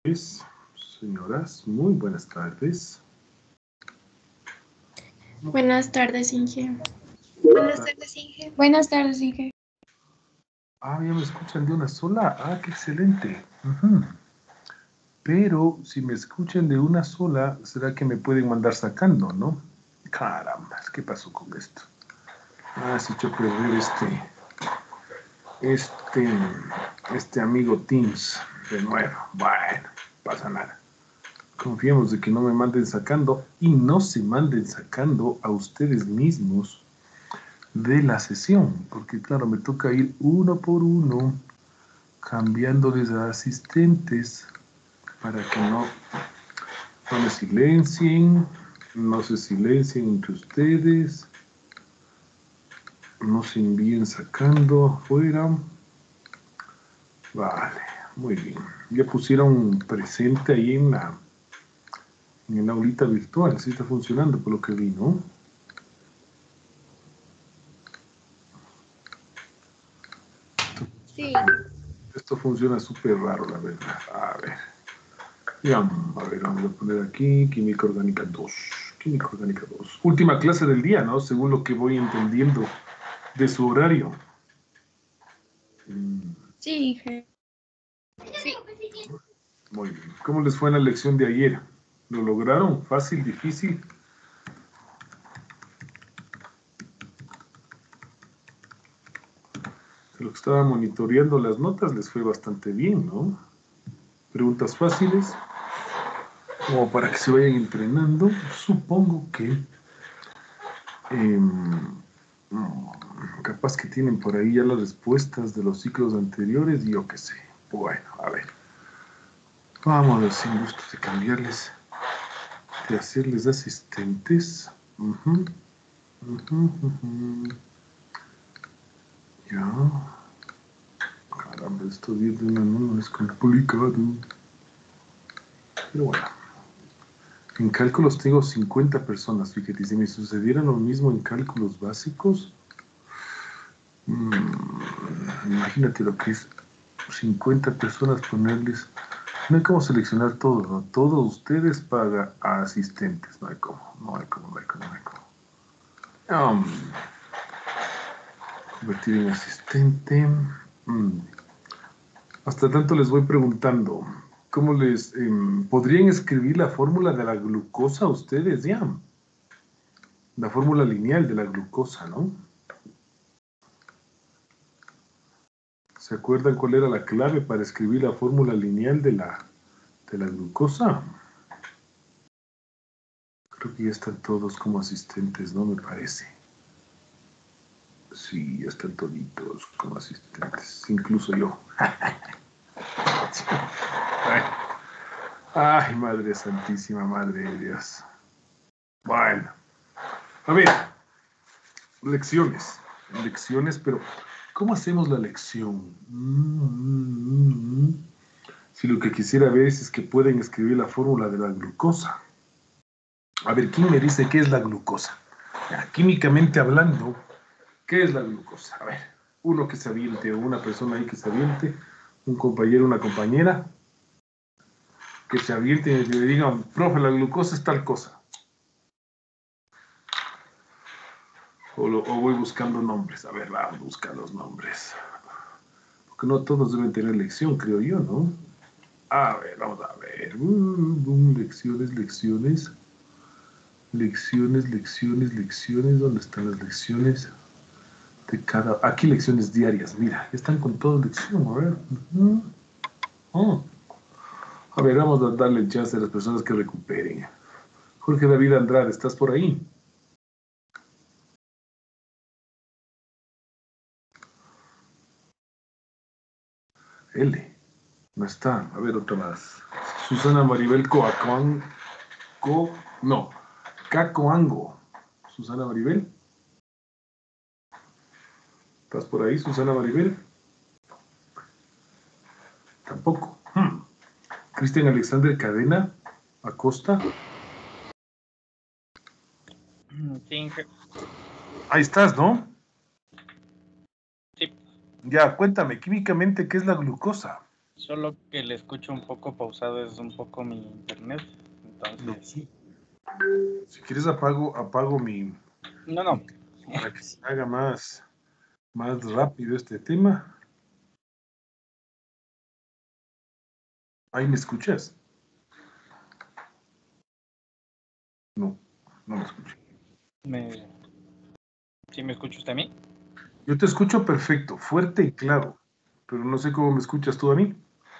Señoras, muy buenas tardes. Buenas tardes, Inge. Buenas tardes, Inge. Buenas tardes, Inge. Ah, ya me escuchan de una sola. Ah, qué excelente. Pero si me escuchan de una sola, ¿será que me pueden mandar sacando, no? Caramba, ¿qué pasó con esto? Ah, se echó a perder este amigo Teams de nuevo. Bueno, pasa nada. Confiemos de que no me manden sacando y no se manden sacando a ustedes mismos de la sesión, porque claro, me toca ir uno por uno cambiándoles a asistentes para que no me silencien, no se silencien entre ustedes, no se envíen sacando afuera. Vale, muy bien. Ya pusieron presente ahí en la aulita virtual, sí está funcionando por lo que vi, ¿no? Sí. Esto funciona súper raro, la verdad. A ver. Ya, a ver, vamos a poner aquí Química Orgánica 2. Química Orgánica 2. Última clase del día, ¿no? Según lo que voy entendiendo de su horario. Sí, Inge. Sí. Muy bien. ¿Cómo les fue en la lección de ayer? ¿Lo lograron? ¿Fácil? ¿Difícil? De lo que estaba monitoreando las notas les fue bastante bien, ¿no? Preguntas fáciles. Como para que se vayan entrenando. Supongo que capaz que tienen por ahí ya las respuestas de los ciclos anteriores y yo qué sé. Bueno, a ver. Vamos a ver sin gusto de cambiarles, de hacerles asistentes. Ya. Caramba, esto de una no es complicado. Pero bueno. En cálculos tengo 50 personas. Fíjate, si me sucediera lo mismo en cálculos básicos, imagínate lo que es 50 personas, ponerles. No hay cómo seleccionar todos, ¿no? Todos ustedes pagan a asistentes. No hay cómo, no hay cómo, no hay cómo, no hay cómo. Convertir en asistente. Hasta tanto les voy preguntando, ¿cómo les podrían escribir la fórmula de la glucosa ustedes ya? La fórmula lineal de la glucosa, ¿no? ¿Se acuerdan cuál era la clave para escribir la fórmula lineal de la glucosa? Creo que ya están todos como asistentes, ¿no? Me parece. Sí, ya están toditos como asistentes, incluso yo. Ay, Madre Santísima, Madre de Dios. Bueno, a ver, lecciones, pero ¿cómo hacemos la lección? Si lo que quisiera ver es que pueden escribir la fórmula de la glucosa. A ver, ¿quién me dice qué es la glucosa? Ya, químicamente hablando, ¿qué es la glucosa? A ver, uno que se aviente, o una persona ahí que se aviente, un compañero, una compañera, que se aviente y le digan, profe, la glucosa es tal cosa. O voy buscando nombres. A ver, vamos a buscar los nombres. Porque no todos deben tener lección, creo yo, ¿no? A ver, vamos a ver. Lecciones. ¿Dónde están las lecciones? De cada... Aquí lecciones diarias, mira. Están con toda lección, a ver. A ver, vamos a darle chance a las personas que recuperen. Jorge David Andrade, ¿estás por ahí? L. No está. A ver, otra más. Susana Maribel Cacoango. Susana Maribel. ¿Estás por ahí, Susana Maribel? Tampoco. Cristian Alexander Cadena Acosta. Sí. Ahí estás, ¿no? Sí. Ya, cuéntame, químicamente, ¿qué es la glucosa? Solo que le escucho un poco pausado, es un poco mi internet. No, Entonces, sí. Si quieres apago no. para que se haga más rápido este tema. ¿Ahí me escuchas? No, no me escucho. ¿Sí me escucha usted a mí? Yo te escucho perfecto, fuerte y claro, pero no sé cómo me escuchas tú a mí.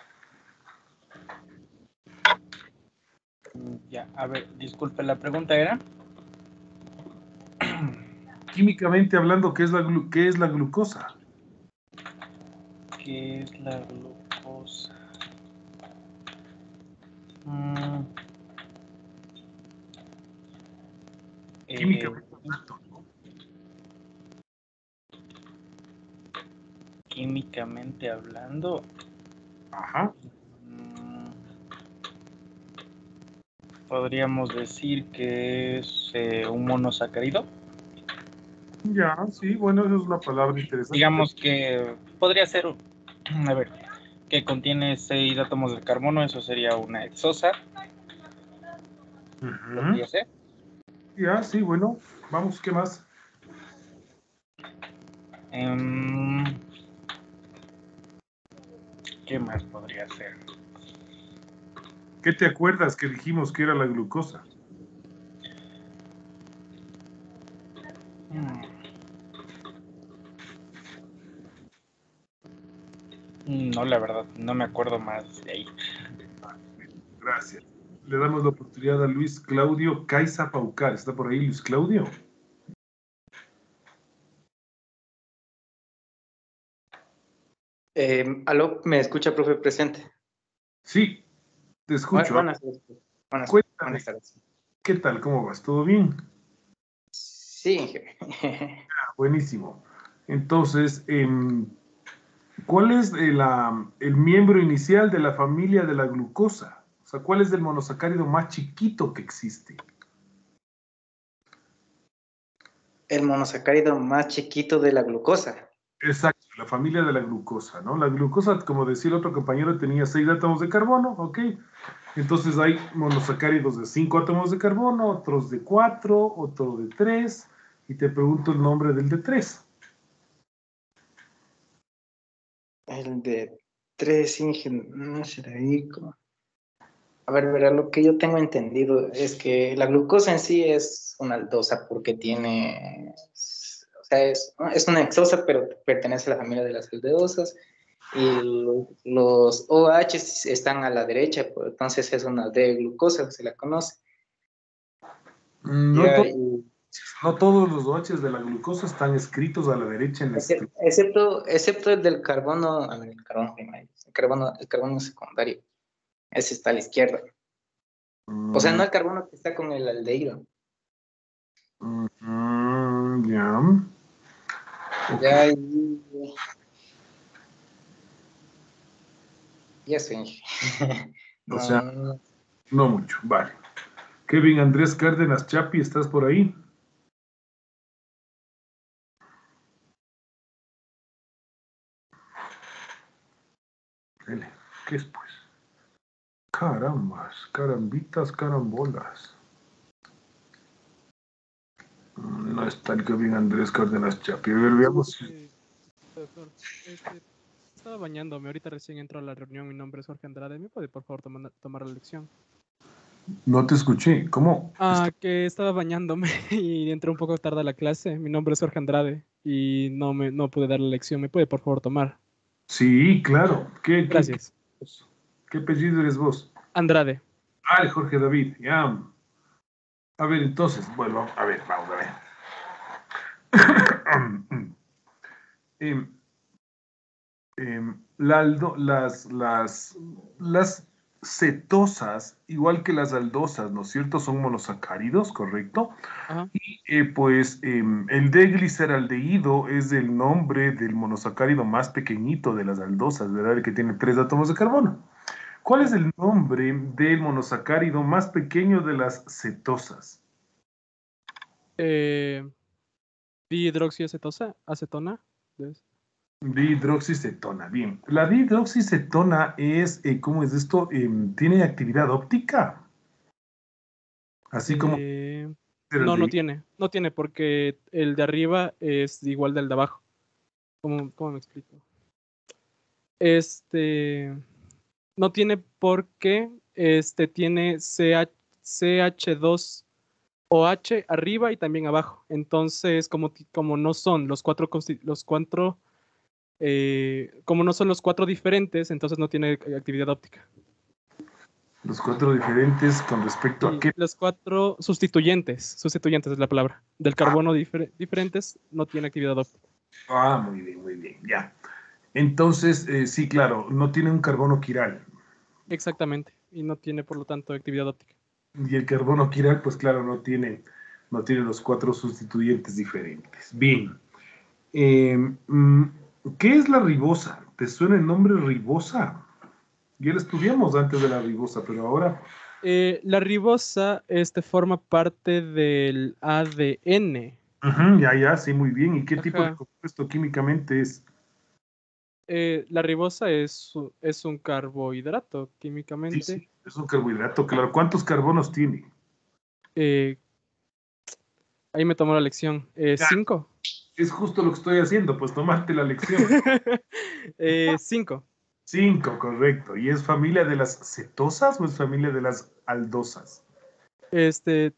Ya, a ver, disculpe, la pregunta era. Químicamente hablando, ¿qué es la glucosa? ¿Qué es la glucosa? Mm, eh, Químicamente hablando, ¿no? químicamente hablando, Ajá. mm, podríamos decir que es un monosacárido. Ya, sí, bueno, eso es una palabra interesante. Digamos que podría ser, a ver, que contiene 6 átomos de carbono, eso sería una hexosa, Ujú. podría ser. Ya, sí, bueno, vamos, ¿qué más? Em, ¿Qué más podría ser? ¿Qué te acuerdas que dijimos que era la glucosa? No, la verdad, no me acuerdo más de ahí. Gracias. Le damos la oportunidad a Luis Claudio Caiza Paucar. ¿Está por ahí Luis Claudio? Aló, ¿me escucha, profe presente? Sí, te escucho. Buenas tardes. Buenas Cuéntame, tardes. ¿qué tal? ¿Cómo vas? ¿Todo bien? Sí, jefe. Buenísimo. Entonces, ¿cuál es el miembro inicial de la familia de la glucosa? O sea, ¿cuál es el monosacárido más chiquito que existe? El monosacárido más chiquito de la glucosa. Exacto, la familia de la glucosa, ¿no? La glucosa, como decía el otro compañero, tenía 6 átomos de carbono, ¿ok? Entonces hay monosacáridos de 5 átomos de carbono, otros de 4, otro de 3, y te pregunto el nombre del de 3. El de 3 no será ahí. A ver, verá, lo que yo tengo entendido es que la glucosa en sí es una aldosa porque tiene, o sea, es una hexosa, pero pertenece a la familia de las aldehosas. Y los OH están a la derecha, pues, entonces es una D-glucosa, se la conoce. No, Ya, no todos los OH de la glucosa están escritos a la derecha en la estructura. excepto el del carbono, a ver, el carbono primario, el carbono secundario, ese está a la izquierda. O sea, no el carbono que está con el aldehído. Ya. Ok. Ya, ya sé. O No, sea, no, no. no mucho. Vale. Kevin Andrés Cárdenas Chapi, ¿estás por ahí? Dele. ¿Qué es pues? Carambas, carambitas, carambolas. No está el Kevin Andrés Cárdenas Chapi. A ver, veamos. Doctor, estaba bañándome, ahorita recién entro a la reunión, mi nombre es Jorge Andrade, ¿me puede por favor tomar la lección? No te escuché. ¿Cómo? Que estaba bañándome y entré un poco tarde a la clase, mi nombre es Jorge Andrade y no pude dar la lección, ¿me puede por favor tomar? Sí, claro. Gracias. ¿Qué apellido eres vos? Andrade. Ah, Jorge David. Ya. A ver, entonces, bueno, a ver, vamos a ver. Em, las cetosas, igual que las aldosas, ¿no es cierto? Son monosacáridos, ¿correcto? Ajá. Y pues el D-gliceraldehído es el nombre del monosacárido más pequeñito de las aldosas, ¿verdad? El que tiene 3 átomos de carbono. ¿Cuál es el nombre del monosacárido más pequeño de las cetosas? Eh, Dihidroxiacetona, acetona. ¿Ves? Dihidroxicetona, bien. La dihidroxicetona es, ¿cómo es esto? ¿Tiene actividad óptica? Así como Eh, el no, de... no tiene porque el de arriba es igual del de abajo. ¿Cómo me explico? Este, no tiene porque tiene CH2OH arriba y también abajo. Entonces, como no son como no son los cuatro diferentes, entonces no tiene actividad óptica. Los cuatro diferentes con respecto a Y qué. los cuatro sustituyentes es la palabra, del Ah, carbono diferentes, no tiene actividad óptica. muy bien, ya. Entonces, sí, claro, no tiene un carbono quiral. Exactamente, y no tiene por lo tanto actividad óptica. Y el carbono quiral, pues claro, no tiene los cuatro sustituyentes diferentes. Bien. Eh, mm, ¿Qué es la ribosa? ¿Te suena el nombre ribosa? Ya lo estudiamos antes de la ribosa, pero ahora... La ribosa forma parte del ADN. Ujú, ya, sí, muy bien. ¿Y qué tipo de Ajá. compuesto químicamente es? La ribosa es un carbohidrato Sí, químicamente. sí, es un carbohidrato, claro. ¿Cuántos carbonos tiene? Eh, Ahí me tomó la lección. Ya, ¿Cinco? es justo lo que estoy haciendo, pues tomarte la lección. Cinco. Cinco, correcto. ¿Y es familia de las cetosas o es familia de las aldosas? Este,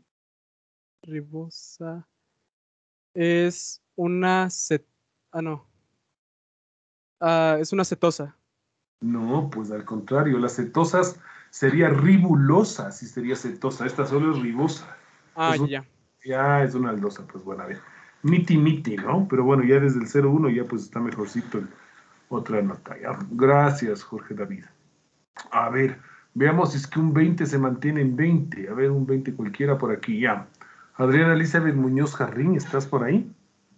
ribosa es una no. Es una cetosa. No, pues al contrario, las cetosas sería ribulosa si sería cetosa. Esta solo es ribosa. Ah, Es ya, un- ya. ya es una aldosa, pues bueno, a ver. Miti, ¿no? Pero bueno, ya desde el 0,1 ya pues está mejorcito otra nota. Ya. Gracias, Jorge David. A ver, veamos si es que un 20 se mantiene en 20. A ver, un 20 cualquiera por aquí, ya. Adriana Elizabeth Muñoz Jarrín, ¿estás por ahí?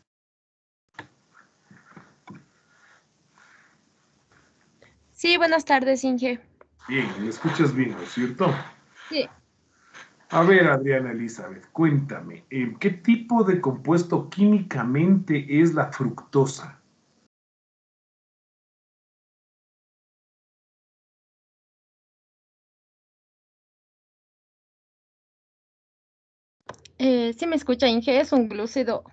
Sí, buenas tardes, Inge. Bien, me escuchas bien, ¿no es cierto? Sí. A ver, Adriana Elizabeth, cuéntame, ¿qué tipo de compuesto químicamente es la fructosa? Sí me escucha, Inge, es un glúcido.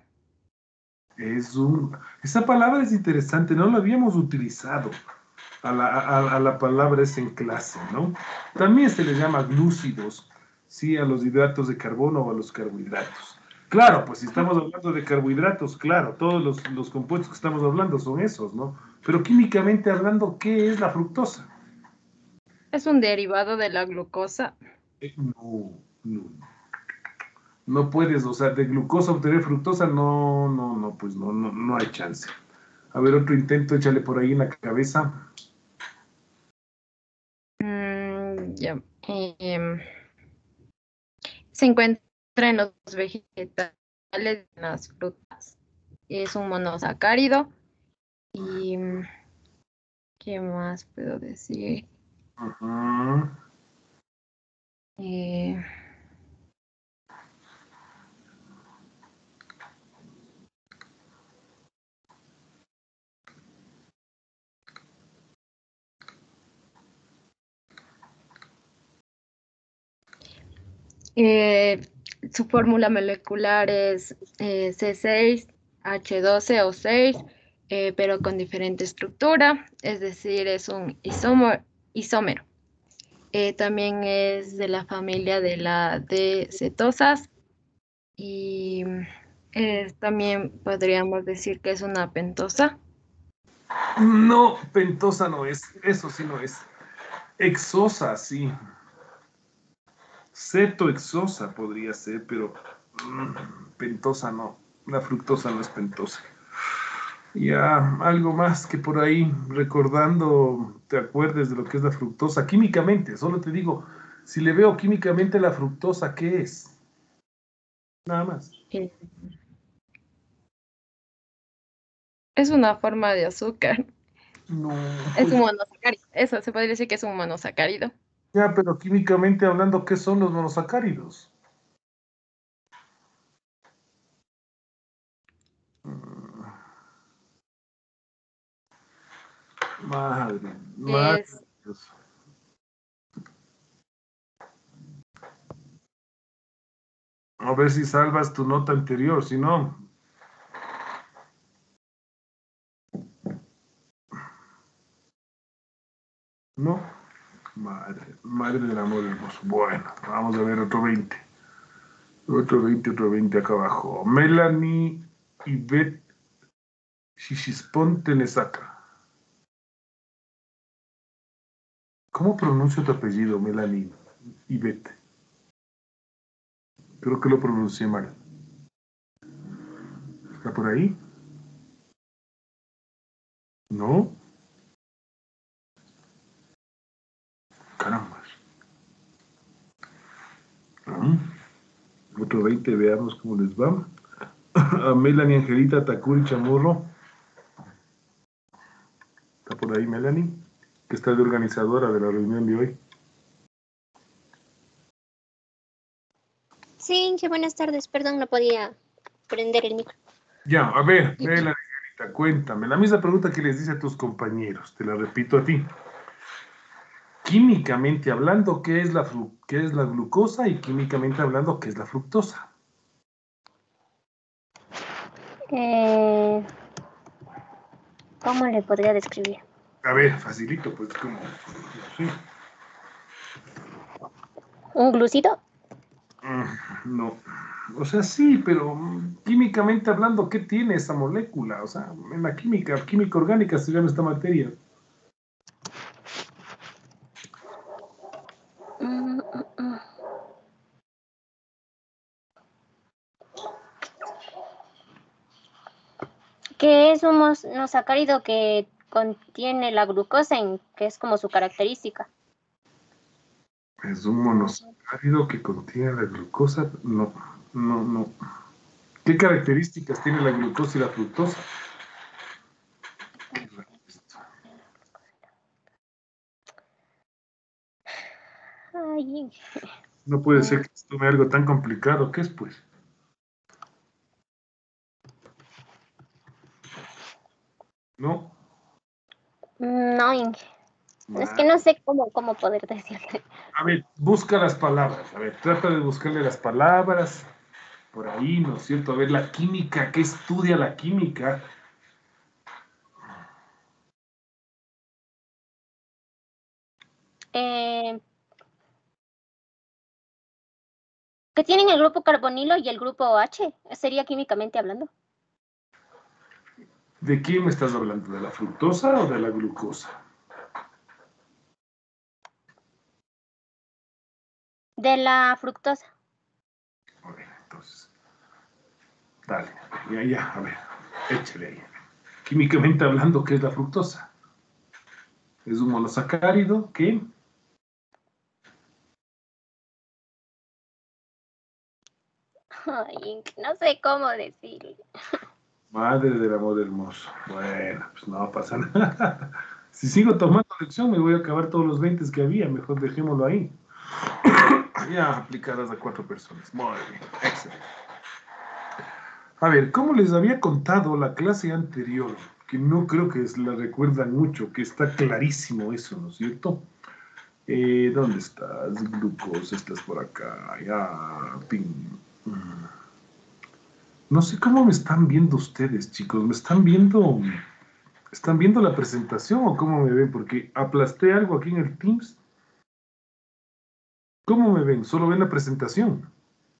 Esa palabra es interesante, no la habíamos utilizado a la palabra esa en clase, ¿no? También se le llama glúcidos, sí, a los hidratos de carbono o a los carbohidratos. Claro, pues si estamos hablando de carbohidratos, claro, todos los compuestos que estamos hablando son esos, ¿no? Pero químicamente hablando, ¿qué es la fructosa? Es un derivado de la glucosa. No. No puedes, o sea, de glucosa obtener fructosa, pues no hay chance. A ver, otro intento, échale por ahí en la cabeza. Ya. Se encuentra en los vegetales, en las frutas. Es un monosacárido. ¿Y qué más puedo decir? Ujú. Eh, eh, Su fórmula molecular es C6H12O6, pero con diferente estructura, es decir, es un isómero. También es de la familia de la de cetosas y también podríamos decir que es una pentosa. No, pentosa no es, eso sí no es. Exosa, sí. Cetoexosa podría ser, pero pentosa no. La fructosa no es pentosa. Ya, algo más que por ahí recordando, te acuerdes de lo que es la fructosa químicamente. Solo te digo, si le veo químicamente la fructosa, ¿qué es? Nada más. Eh, es una forma de azúcar. No, Es un pues monosacárido. Eso se podría decir que es un monosacárido. ya, pero químicamente hablando, ¿qué son los monosacáridos? Mm, Madre, que madre. es Dios. A ver si salvas tu nota anterior, si no. No. Madre, madre del amor hermoso. Bueno, vamos a ver otro 20. Otro 20 acá abajo. Melanie Ivette Shishispon Tenesaka. ¿Cómo pronuncio tu apellido, Melanie Ivette? Creo que lo pronuncié mal. ¿Está por ahí? ¿No? Caramba. Otro 20, veamos cómo les va. A Melanie Angelita Takuri Chamorro. ¿Está por ahí Melanie? Que está de organizadora de la reunión de hoy. Sí, Inge, buenas tardes. Perdón, no podía prender el micro. Ya, a ver, Melanie Angelita, cuéntame. La misma pregunta que les dice a tus compañeros. Te la repito a ti. Químicamente hablando, qué es la glucosa? Y químicamente hablando, ¿qué es la fructosa? Eh, ¿Cómo le podría describir? A ver, facilito, pues como... Sí. ¿Un glucido? No. O sea, sí, pero químicamente hablando, ¿qué tiene esa molécula? O sea, en la química orgánica se llama esta materia. Mm, mm, mm. Que es un monosacárido que contiene la glucosa, que es como su característica. Es un monosacárido que contiene la glucosa. No, no, no. ¿Qué características tiene la glucosa y la fructosa? Qué raro esto. Ay, No puede ser que tome algo tan complicado. ¿Qué es, pues? No. no, Inge. Es que Ma- no sé cómo poder decirte. A ver, busca las palabras. A ver, trata de buscarle las palabras por ahí, ¿no es cierto? A ver, la química, ¿qué estudia la química? Eh, que tienen el grupo carbonilo y el grupo OH, sería químicamente hablando. ¿De qué me estás hablando? ¿De la fructosa o de la glucosa? De la fructosa. A ver, entonces, dale, ya, a ver, échale ahí. Químicamente hablando, ¿qué es la fructosa? Es un monosacárido que, Ay, no sé cómo decirlo. madre del amor hermoso. Bueno, pues no pasa nada. Si sigo tomando lección, me voy a acabar todos los 20 que había. Mejor dejémoslo ahí. Ya aplicadas a 4 personas. Muy bien, excelente. A ver, como les había contado la clase anterior, que no creo que la recuerdan mucho, que está clarísimo eso, ¿no es cierto? ¿Dónde estás? Glucosa, estás por acá. Ya, ping. No sé cómo me están viendo ustedes, chicos. ¿Me están viendo? ¿Están viendo la presentación o cómo me ven? Porque aplasté algo aquí en el Teams. ¿Cómo me ven? ¿Solo ven la presentación?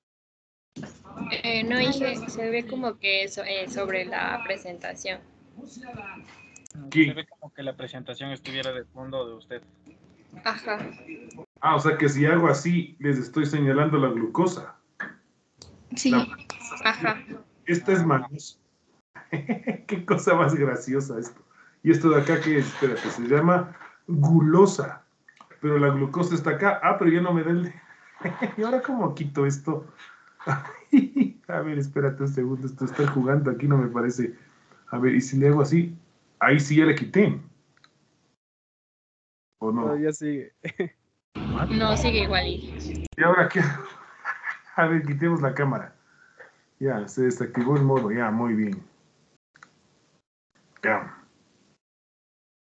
No, dije, se ve como que sobre la presentación. Se ¿Qué? ve como que la presentación estuviera de fondo de usted. Ajá, Ah, o sea que si hago así, les estoy señalando la glucosa. La- sí, ajá. Esta es manos. Qué cosa más graciosa esto. Y esto de acá, ¿qué es? Espérate, se llama gulosa. Pero la glucosa está acá. Ah, pero ya no me da el... ¿Y ahora cómo quito esto? A ver, espérate un segundo. Esto está jugando aquí, no me parece. A ver, y si le hago así, ahí sí ya le quité. ¿O no? Todavía sigue. No, sigue igual. Dije. ¿Y ahora qué? A ver, quitemos la cámara. Ya, se desactivó el modo. Ya, muy bien. Ya.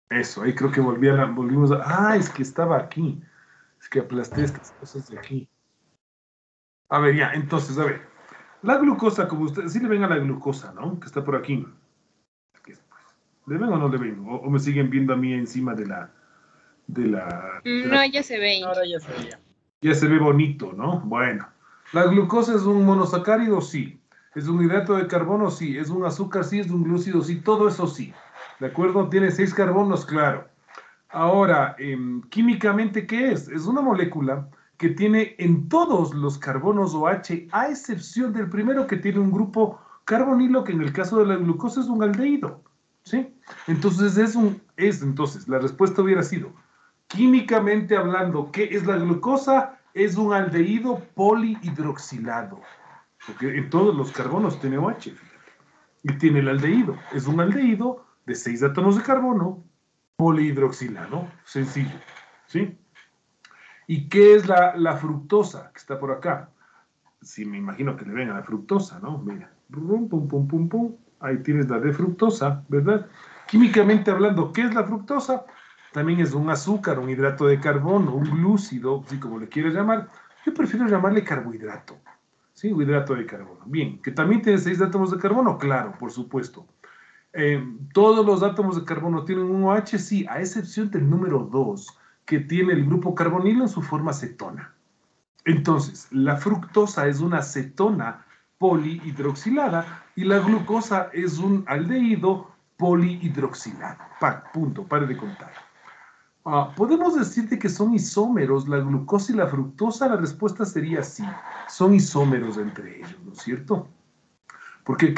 Eso, ahí creo que volvimos a... Ah, es que estaba aquí. Es que aplasté estas cosas de aquí. A ver, ya, entonces, a ver. La glucosa, como ustedes, sí le ven a la glucosa, ¿no? Que está por aquí. ¿Le ven o no le ven? O me siguen viendo a mí encima de la... No, ya se ve, Inti. Ahora ya sabía. Ya se ve bonito, ¿no? Bueno. ¿La glucosa es un monosacárido? Sí. ¿Es un hidrato de carbono? Sí. ¿Es un azúcar? Sí. ¿Es un glúcido? Sí. Todo eso sí. ¿De acuerdo? ¿Tiene 6 carbonos? Claro. Ahora, químicamente, ¿qué es? Es una molécula que tiene en todos los carbonos OH, a excepción del primero que tiene un grupo carbonilo, que en el caso de la glucosa es un aldehído. ¿Sí? Entonces, entonces, la respuesta hubiera sido, químicamente hablando, ¿qué es la glucosa? Es un aldehído polihidroxilado. Porque en todos los carbonos tiene OH, fíjate. Y tiene el aldehído. Es un aldehído de 6 átomos de carbono polihidroxilado, sencillo, ¿sí? ¿Y qué es la fructosa que está por acá? Sí, me imagino que le ven a la fructosa, ¿no? Mira, pum, pum, pum, pum, pum. Ahí tienes la de fructosa, ¿verdad? Químicamente hablando, ¿qué es la fructosa? También es un azúcar, un hidrato de carbono, un glúcido, así como le quieres llamar. Yo prefiero llamarle carbohidrato, ¿sí? Un hidrato de carbono. Bien, ¿que también tiene 6 átomos de carbono? Claro, por supuesto. ¿Todos los átomos de carbono tienen un OH? Sí, a excepción del número 2, que tiene el grupo carbonilo en su forma cetona. Entonces, la fructosa es una cetona polihidroxilada y la glucosa es un aldehído polihidroxilado. Punto, pare de contar. ¿Podemos decirte que son isómeros la glucosa y la fructosa? La respuesta sería sí, son isómeros entre ellos, ¿no es cierto? Porque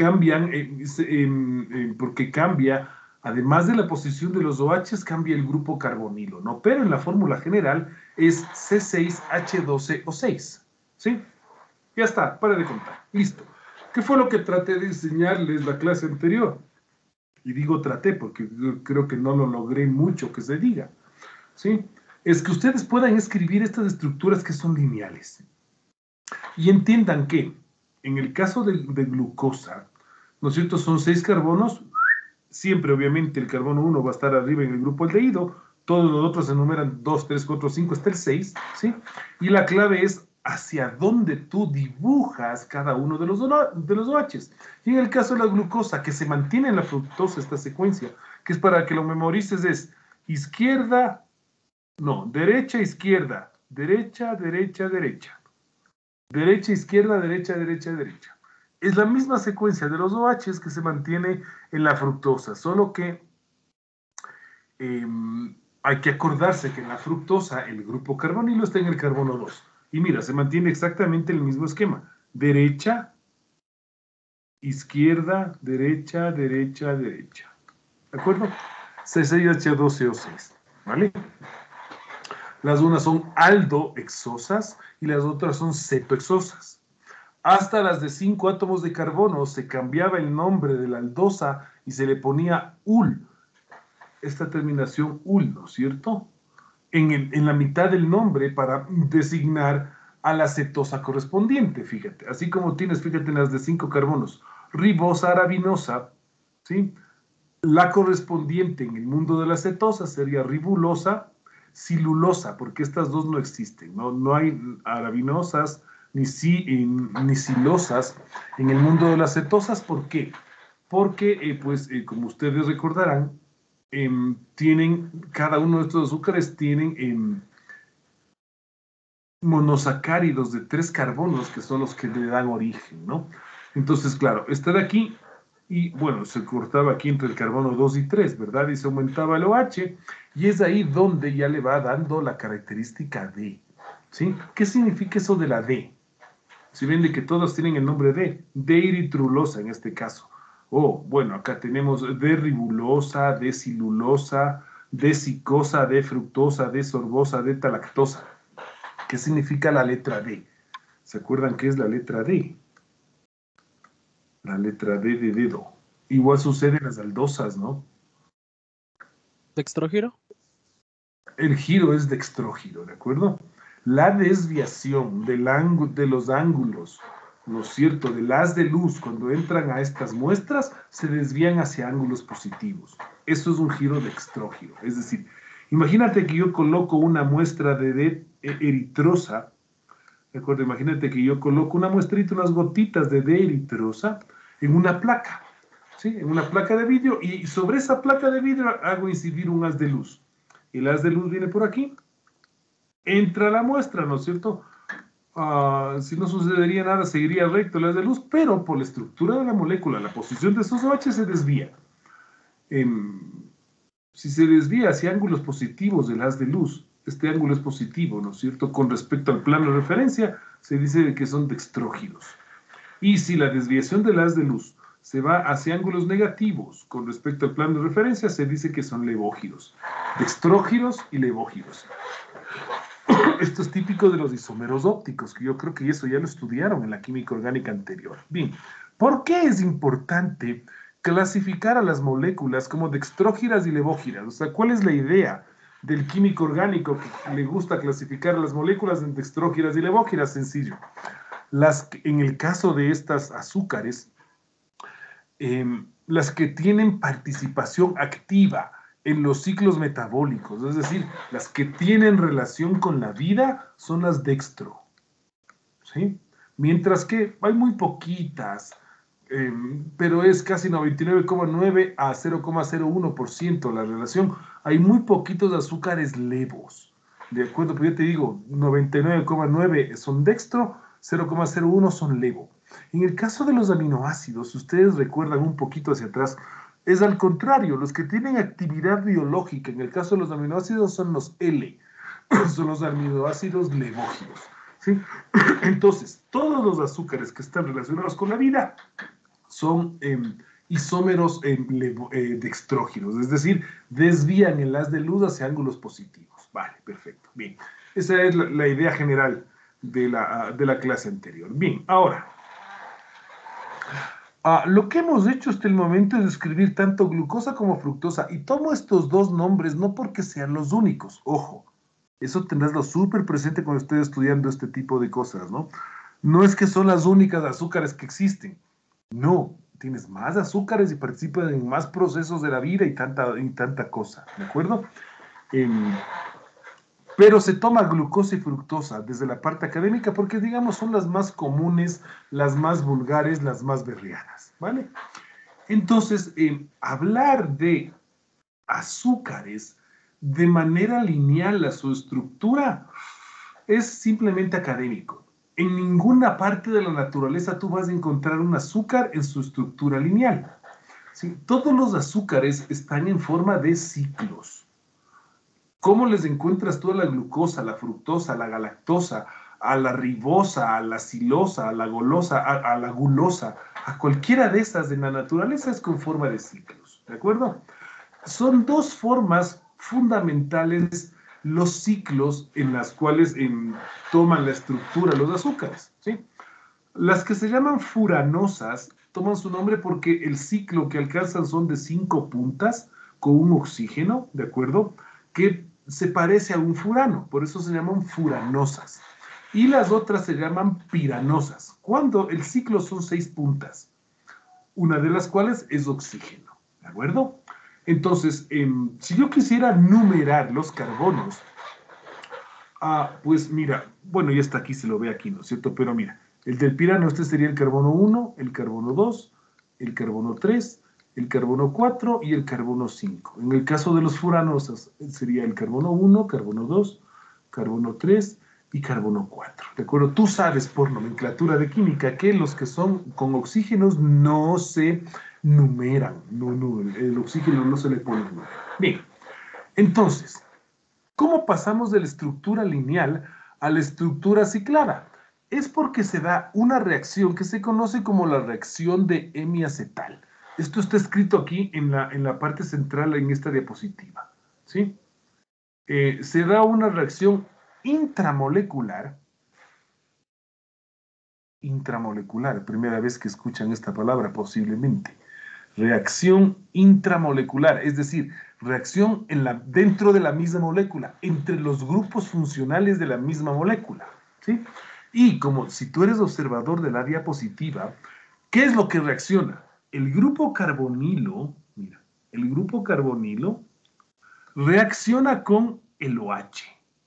porque cambia, además de la posición de los OHs, cambia el grupo carbonilo, ¿no? Pero en la fórmula general es C6H12O6, ¿sí? Ya está, para de contar, listo. ¿Qué fue lo que traté de enseñarles la clase anterior? Y digo traté porque creo que no lo logré mucho que se diga, ¿sí? Es que ustedes puedan escribir estas estructuras que son lineales. Y entiendan que, en el caso de glucosa, ¿no es cierto? Son 6 carbonos, siempre obviamente el carbono 1 va a estar arriba en el grupo aldehído, todos los otros se enumeran 2, 3, 4, 5, hasta el 6, ¿sí? Y la clave es hacia dónde tú dibujas cada uno de los OHs. Y en el caso de la glucosa, que se mantiene en la fructosa esta secuencia, que es para que lo memorices, es izquierda, no, derecha, izquierda, derecha, derecha, derecha. Derecha, izquierda, derecha, derecha, derecha. Es la misma secuencia de los OHs que se mantiene en la fructosa, solo que hay que acordarse que en la fructosa el grupo carbonilo está en el carbono 2. Y mira, se mantiene exactamente el mismo esquema. Derecha, izquierda, derecha, derecha, derecha. ¿De acuerdo? C6H12O6. ¿Vale? Las unas son aldohexosas y las otras son cetohexosas. Hasta las de 5 átomos de carbono se cambiaba el nombre de la aldosa y se le ponía ul, esta terminación ul, ¿no es cierto? En la mitad del nombre para designar a la cetosa correspondiente, fíjate. Así como tienes, fíjate, en las de 5 carbonos, ribosa arabinosa, ¿sí? La correspondiente en el mundo de la cetosa sería ribulosa, silulosa, porque estas dos no existen, no hay arabinosas ni silosas en el mundo de las cetosas. ¿Por qué? Porque, como ustedes recordarán, tienen, cada uno de estos azúcares tienen monosacáridos de 3 carbonos que son los que le dan origen, ¿no? Entonces, claro, está de aquí y, bueno, se cortaba aquí entre el carbono 2 y 3, ¿verdad? Y se aumentaba el OH y es ahí donde ya le va dando la característica D, ¿sí? ¿Qué significa eso de la D? Si ven de que todos tienen el nombre de eritrulosa en este caso. Bueno, acá tenemos de ribulosa, de silulosa, de sicosa, de fructosa, de sorbosa, de talactosa. ¿Qué significa la letra D? ¿Se acuerdan qué es la letra D? La letra D de dedo. Igual sucede en las aldosas, ¿no? ¿Dextrógiro? El giro es dextrógiro, ¿de acuerdo? La desviación de los ángulos ¿no es cierto?, del haz de luz cuando entran a estas muestras, se desvían hacia ángulos positivos. Eso es un giro dextrógiro. Es decir, imagínate que yo coloco una muestra de eritrosa, ¿de acuerdo? Imagínate que yo coloco una muestrita, unas gotitas de eritrosa en una placa, ¿sí? En una placa de vidrio, y sobre esa placa de vidrio hago incidir un haz de luz. El haz de luz viene por aquí, entra la muestra, ¿no es cierto? Si no sucedería nada, seguiría recto el haz de luz, pero por la estructura de la molécula, la posición de esos OH se desvía. Si se desvía hacia ángulos positivos del haz de luz, este ángulo es positivo, ¿no es cierto? Con respecto al plano de referencia, se dice que son dextrógiros. Y si la desviación del haz de luz se va hacia ángulos negativos con respecto al plano de referencia, se dice que son levógiros. Dextrógiros y levógiros. Esto es típico de los isómeros ópticos, que yo creo que eso ya lo estudiaron en la química orgánica anterior. Bien, ¿por qué es importante clasificar a las moléculas como dextrógiras y levógiras? O sea, ¿cuál es la idea del químico orgánico que le gusta clasificar a las moléculas en dextrógiras y levógiras? Sencillo. En el caso de estas azúcares, las que tienen participación activa en los ciclos metabólicos, es decir, las que tienen relación con la vida, son las dextro, ¿sí? Mientras que hay muy poquitas, pero es casi 99,9 a 0,01% la relación. Hay muy poquitos azúcares levos, ¿de acuerdo? Pero yo te digo, 99,9 son dextro, 0,01 son levo. En el caso de los aminoácidos, si ustedes recuerdan un poquito hacia atrás, es al contrario, los que tienen actividad biológica, en el caso de los aminoácidos, son los L, son los aminoácidos levógiros, ¿sí? Entonces, todos los azúcares que están relacionados con la vida son isómeros dextrógiros, es decir, desvían el haz de luz hacia ángulos positivos. Vale, perfecto, bien. Esa es la idea general de la clase anterior. Bien, ahora, lo que hemos hecho hasta el momento es describir tanto glucosa como fructosa, y tomo estos dos nombres no porque sean los únicos, ojo, eso tendráslo súper presente cuando estés estudiando este tipo de cosas, ¿no? No es que son las únicas azúcares que existen, no, tienes más azúcares y participan en más procesos de la vida y tanta cosa, ¿de acuerdo? Pero se toma glucosa y fructosa desde la parte académica porque, digamos, son las más comunes, las más vulgares, las más berrianas, ¿vale? Entonces, hablar de azúcares de manera lineal a su estructura es simplemente académico. En ninguna parte de la naturaleza tú vas a encontrar un azúcar en su estructura lineal, ¿sí? Todos los azúcares están en forma de ciclos. ¿Cómo les encuentras tú a la glucosa, a la fructosa, a la galactosa, a la ribosa, a la silosa, a la golosa, a la gulosa? A cualquiera de estas en la naturaleza es con forma de ciclos, ¿de acuerdo? Son dos formas fundamentales los ciclos en las cuales toman la estructura los azúcares, ¿sí? Las que se llaman furanosas toman su nombre porque el ciclo que alcanzan son de 5 puntas con un oxígeno, ¿de acuerdo?, que se parece a un furano, por eso se llaman furanosas. Y las otras se llaman piranosas, cuando el ciclo son 6 puntas, una de las cuales es oxígeno, ¿de acuerdo? Entonces, si yo quisiera numerar los carbonos, pues mira, bueno, ya está aquí, se lo ve aquí, ¿no es cierto? Pero mira, el del pirano, este sería el carbono 1, el carbono 2, el carbono 3, el carbono 4 y el carbono 5. En el caso de los furanosas, sería el carbono 1, carbono 2, carbono 3 y carbono 4. ¿De acuerdo? Tú sabes por nomenclatura de química que los que son con oxígenos no se numeran. No, el oxígeno no se le pone número. Bien, entonces, ¿cómo pasamos de la estructura lineal a la estructura ciclada? Es porque se da una reacción que se conoce como la reacción de hemiacetal. Esto está escrito aquí en la parte central en esta diapositiva, ¿sí? Se da una reacción intramolecular, primera vez que escuchan esta palabra posiblemente, reacción intramolecular, es decir, reacción dentro de la misma molécula, entre los grupos funcionales de la misma molécula, ¿sí? Y como si tú eres observador de la diapositiva, ¿qué es lo que reacciona? El grupo carbonilo, mira, el grupo carbonilo reacciona con el OH.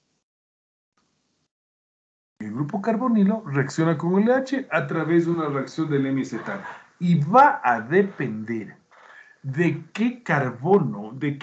El grupo carbonilo reacciona con el OH a través de una reacción del hemiacetal. Y va a depender de qué carbono, de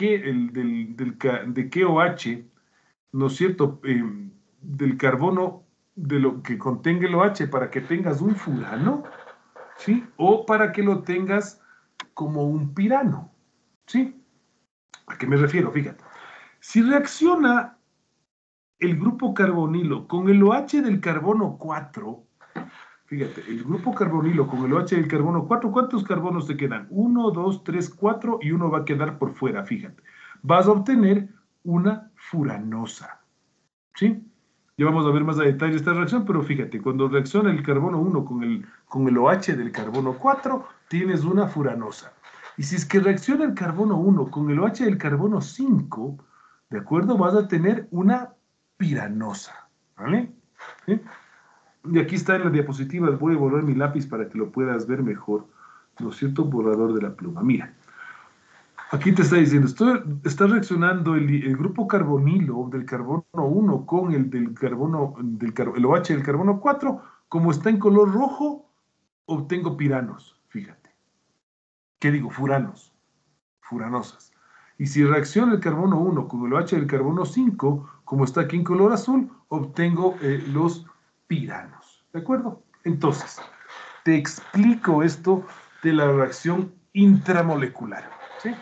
qué OH, ¿no es cierto? Del carbono, de lo que contenga el OH, para que tengas un furano, ¿sí? O para que lo tengas como un pirano, ¿sí? ¿A qué me refiero? Fíjate. Si reacciona el grupo carbonilo con el OH del carbono 4, fíjate, el grupo carbonilo con el OH del carbono 4, ¿cuántos carbonos te quedan? 1, 2, 3, 4 y uno va a quedar por fuera, fíjate. Vas a obtener una furanosa, ¿sí? Ya vamos a ver más a detalle esta reacción, pero fíjate, cuando reacciona el carbono 1 con el OH del carbono 4, tienes una furanosa. Y si es que reacciona el carbono 1 con el OH del carbono 5, ¿de acuerdo? Vas a tener una piranosa, ¿vale? ¿Sí? Y aquí está en la diapositiva, voy a borrar mi lápiz para que lo puedas ver mejor, ¿no es cierto? Borrador de la pluma. Mira, aquí te está diciendo, está reaccionando el grupo carbonilo del carbono 1 con el del carbono, el OH del carbono 4, como está en color rojo, obtengo piranos, fíjate. ¿Qué digo? Furanos, furanosas. Y si reacciona el carbono 1 con el OH del carbono 5, como está aquí en color azul, obtengo los piranos. ¿De acuerdo? Entonces, te explico esto de la reacción intramolecular. ¿Sí?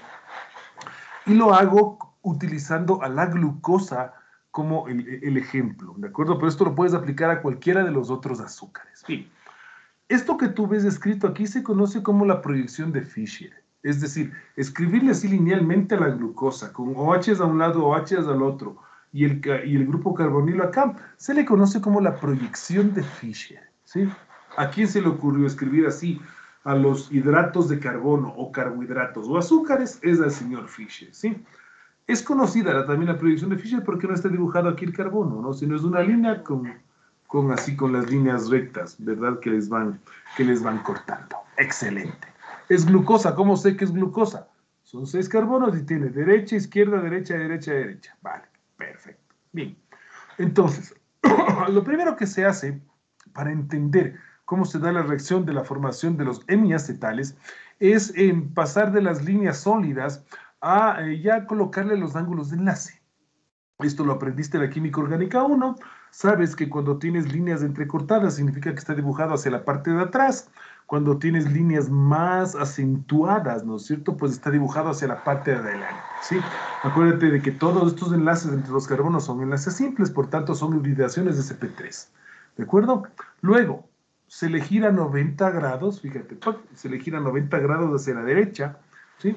Y lo hago utilizando a la glucosa como el ejemplo. ¿De acuerdo? Pero esto lo puedes aplicar a cualquiera de los otros azúcares. Bien. Esto que tú ves escrito aquí se conoce como la proyección de Fischer. Es decir, escribirle así linealmente a la glucosa, con OHs a un lado, OHs al otro, y el grupo carbonilo acá, se le conoce como la proyección de Fischer, ¿sí? ¿A quién se le ocurrió escribir así a los hidratos de carbono o carbohidratos o azúcares? Es al señor Fischer, ¿sí? Es conocida también la proyección de Fischer porque no está dibujado aquí el carbono, ¿no? Sino es una línea con las líneas rectas, ¿verdad? Que les van cortando. Excelente. Es glucosa. ¿Cómo sé que es glucosa? Son 6 carbonos y tiene derecha, izquierda, derecha, derecha, derecha. Vale, perfecto. Bien. Entonces, lo primero que se hace para entender cómo se da la reacción de la formación de los hemiacetales es pasar de las líneas sólidas a ya colocarle los ángulos de enlace. Esto lo aprendiste de la química orgánica 1. Sabes que cuando tienes líneas entrecortadas significa que está dibujado hacia la parte de atrás. Cuando tienes líneas más acentuadas, ¿no es cierto? Pues está dibujado hacia la parte de adelante, ¿sí? Acuérdate de que todos estos enlaces entre los carbonos son enlaces simples, por tanto son hibridaciones de CP3, ¿de acuerdo? Luego, se le gira 90 grados, fíjate, se le gira 90 grados hacia la derecha, ¿sí?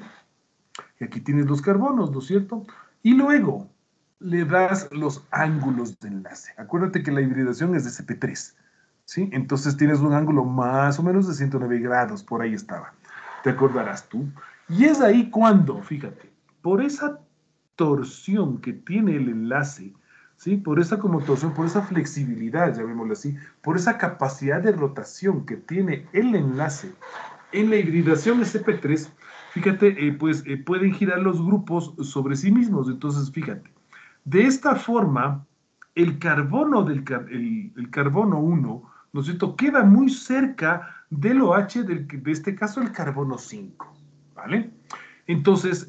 Y aquí tienes los carbonos, ¿no es cierto? Y luego le das los ángulos de enlace. Acuérdate que la hibridación es de CP3, ¿sí? Entonces tienes un ángulo más o menos de 109 grados, por ahí estaba. Te acordarás tú. Y es ahí cuando, fíjate, por esa torsión que tiene el enlace, ¿sí? Por esa como torsión, por esa flexibilidad, llamémoslo así, por esa capacidad de rotación que tiene el enlace en la hibridación CP3, fíjate, pueden girar los grupos sobre sí mismos. Entonces, fíjate, de esta forma, el carbono el carbono 1, ¿no es cierto?, queda muy cerca del OH, de este caso el carbono 5, ¿vale? Entonces,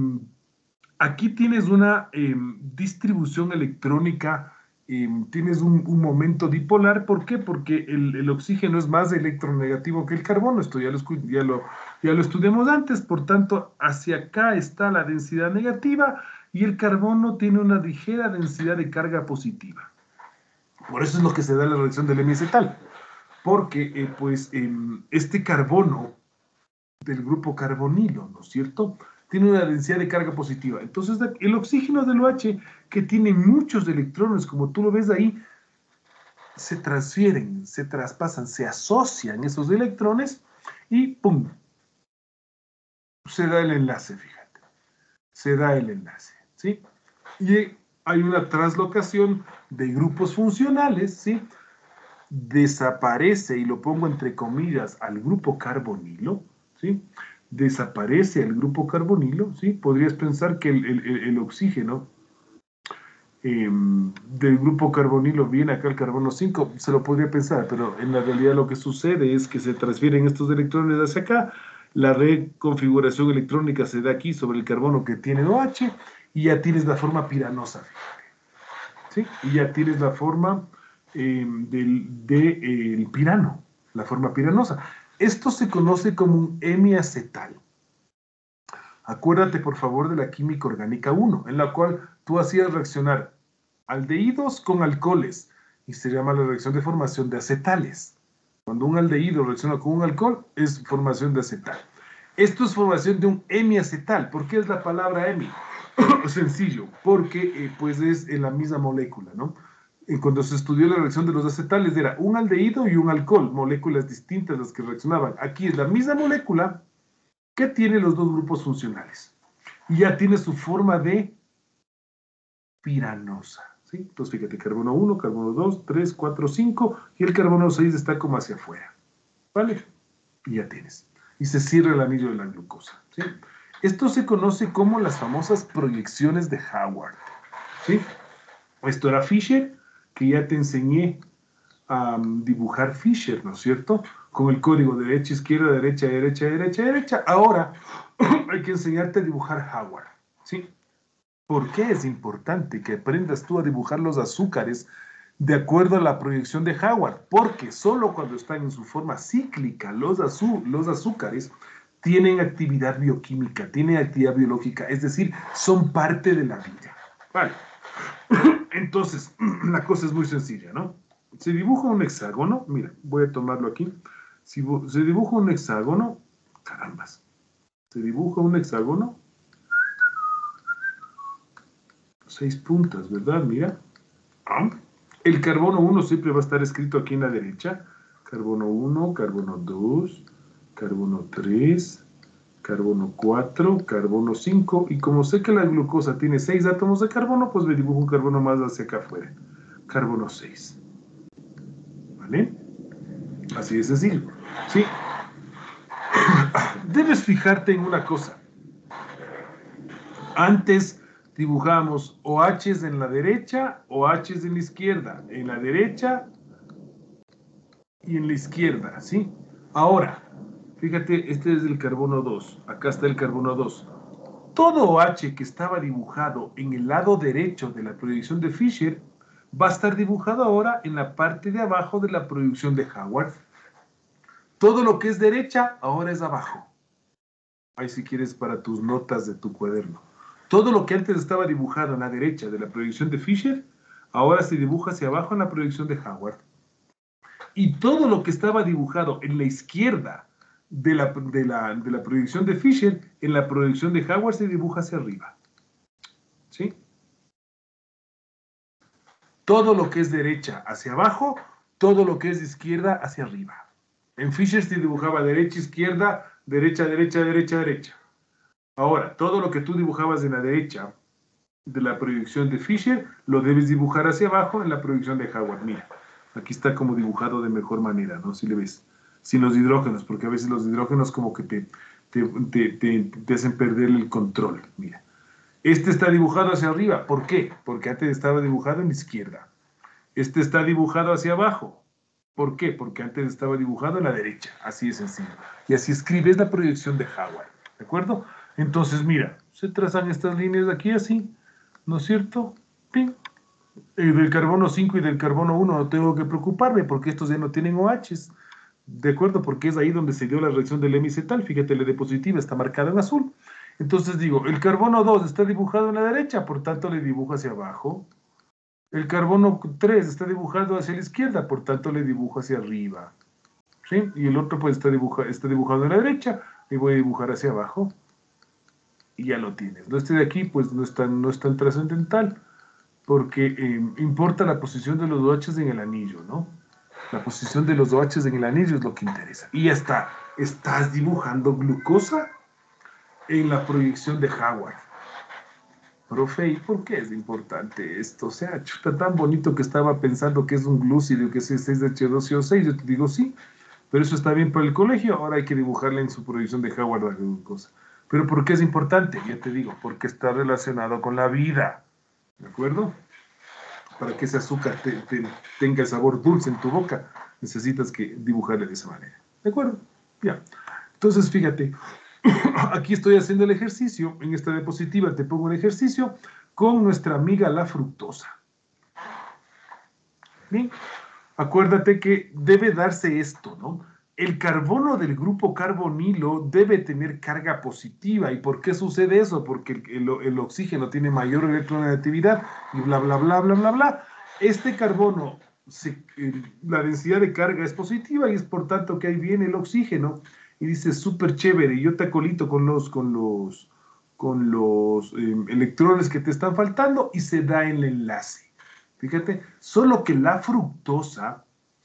aquí tienes una distribución electrónica, tienes un momento dipolar. ¿Por qué? Porque el oxígeno es más electronegativo que el carbono. Esto ya lo estudiamos antes. Por tanto, hacia acá está la densidad negativa y el carbono tiene una ligera densidad de carga positiva. Por eso es lo que se da en la reacción del hemiacetal. Porque, este carbono del grupo carbonilo, ¿no es cierto?, tiene una densidad de carga positiva. Entonces, el oxígeno del OH, que tiene muchos electrones, como tú lo ves ahí, se transfieren, se traspasan, se asocian esos electrones y ¡pum! Se da el enlace, fíjate. Se da el enlace, ¿sí? Y hay una translocación de grupos funcionales, ¿sí?, desaparece, y lo pongo entre comillas, al grupo carbonilo, ¿sí? Desaparece el grupo carbonilo, ¿sí? Podrías pensar que el oxígeno del grupo carbonilo viene acá al carbono 5, se lo podría pensar, pero en la realidad lo que sucede es que se transfieren estos electrones hacia acá, la reconfiguración electrónica se da aquí sobre el carbono que tiene OH, y ya tienes la forma piranosa, ¿sí? Y ya tienes la forma del pirano, la forma piranosa. Esto se conoce como un hemiacetal. Acuérdate, por favor, de la química orgánica 1, en la cual tú hacías reaccionar aldehídos con alcoholes, y se llama la reacción de formación de acetales. Cuando un aldehído reacciona con un alcohol, es formación de acetal. Esto es formación de un hemiacetal. ¿Por qué es la palabra hemi? Sencillo, porque pues es en la misma molécula, ¿no? Cuando se estudió la reacción de los acetales, era un aldehído y un alcohol, moléculas distintas las que reaccionaban. Aquí es la misma molécula que tiene los dos grupos funcionales. Y ya tiene su forma de piranosa, ¿sí? Entonces, fíjate, carbono 1, carbono 2, 3, 4, 5, y el carbono 6 está como hacia afuera, ¿vale? Y ya tienes. Y se cierra el anillo de la glucosa, ¿sí? Esto se conoce como las famosas proyecciones de Howard, ¿sí? Esto era Fisher, que ya te enseñé a dibujar Fisher, ¿no es cierto? Con el código derecha, izquierda, derecha, derecha, derecha, derecha. Ahora hay que enseñarte a dibujar Howard, ¿sí? ¿Por qué es importante que aprendas tú a dibujar los azúcares de acuerdo a la proyección de Howard? Porque solo cuando están en su forma cíclica los azúcares tienen actividad bioquímica, tienen actividad biológica, es decir, son parte de la vida. Vale. Entonces, la cosa es muy sencilla, ¿no? Se dibuja un hexágono, mira, voy a tomarlo aquí. Si se dibuja un hexágono, carambas, se dibuja un hexágono, 6 puntas, ¿verdad? Mira. El carbono 1 siempre va a estar escrito aquí en la derecha. Carbono 1, carbono 2, carbono 3, carbono 4, carbono 5. Y como sé que la glucosa tiene 6 átomos de carbono, pues me dibujo un carbono más hacia acá afuera. Carbono 6. ¿Vale? Así de sencillo. ¿Sí? Debes fijarte en una cosa. Antes dibujamos OHs en la derecha, OHs en la izquierda. En la derecha y en la izquierda, ¿sí? Ahora, fíjate, este es el carbono 2. Acá está el carbono 2. Todo OH que estaba dibujado en el lado derecho de la proyección de Fisher va a estar dibujado ahora en la parte de abajo de la proyección de Howard. Todo lo que es derecha ahora es abajo. Ahí si quieres para tus notas de tu cuaderno. Todo lo que antes estaba dibujado en la derecha de la proyección de Fisher, ahora se dibuja hacia abajo en la proyección de Howard. Y todo lo que estaba dibujado en la izquierda de la proyección de Fisher, en la proyección de Howard se dibuja hacia arriba. ¿Sí? Todo lo que es derecha hacia abajo, todo lo que es izquierda hacia arriba. En Fisher se dibujaba derecha, izquierda, derecha, derecha, derecha, derecha. Ahora, todo lo que tú dibujabas en la derecha de la proyección de Fisher, lo debes dibujar hacia abajo en la proyección de Howard. Mira, aquí está como dibujado de mejor manera, ¿no? Si le ves. Sin los hidrógenos, porque a veces los hidrógenos como que te hacen perder el control. Mira. Este está dibujado hacia arriba. ¿Por qué? Porque antes estaba dibujado en la izquierda. Este está dibujado hacia abajo. ¿Por qué? Porque antes estaba dibujado en la derecha. Así de sencillo. Y así escribes la proyección de Howard. ¿De acuerdo? Entonces, mira, se trazan estas líneas de aquí así, ¿no es cierto? ¡Ping! Del carbono 5 y del carbono 1 no tengo que preocuparme porque estos ya no tienen OHs. ¿De acuerdo? Porque es ahí donde se dio la reacción del hemiacetal. Fíjate, la diapositiva está marcada en azul. Entonces digo, el carbono 2 está dibujado en la derecha, por tanto le dibujo hacia abajo. El carbono 3 está dibujado hacia la izquierda, por tanto le dibujo hacia arriba. ¿Sí? Y el otro pues está dibujado en la derecha, y voy a dibujar hacia abajo. Y ya lo tienes. Este de aquí pues no es tan trascendental, porque importa la posición de los OHs en el anillo, ¿no? La posición de los OHs en el anillo es lo que interesa. Y ya está. Estás dibujando glucosa en la proyección de Howard. Profe, ¿y por qué es importante esto? O sea, chuta, tan bonito que estaba pensando que es un glúcido, que es 6H12O6. Yo te digo, sí, pero eso está bien para el colegio. Ahora hay que dibujarle en su proyección de Howard la glucosa. ¿Pero por qué es importante? Ya te digo, porque está relacionado con la vida. ¿De acuerdo? Para que ese azúcar tenga el sabor dulce en tu boca, necesitas que dibujarle de esa manera. ¿De acuerdo? Ya. Entonces, fíjate, aquí estoy haciendo el ejercicio. En esta diapositiva te pongo un ejercicio con nuestra amiga la fructosa. Bien, acuérdate que debe darse esto, ¿no? El carbono del grupo carbonilo debe tener carga positiva. ¿Y por qué sucede eso? Porque el oxígeno tiene mayor electronegatividad y bla, bla, bla, bla, bla, bla. Este carbono, la densidad de carga es positiva y es por tanto que ahí viene el oxígeno y dice súper chévere, y yo te acolito con los electrones que te están faltando y se da el enlace. Fíjate, solo que la fructosa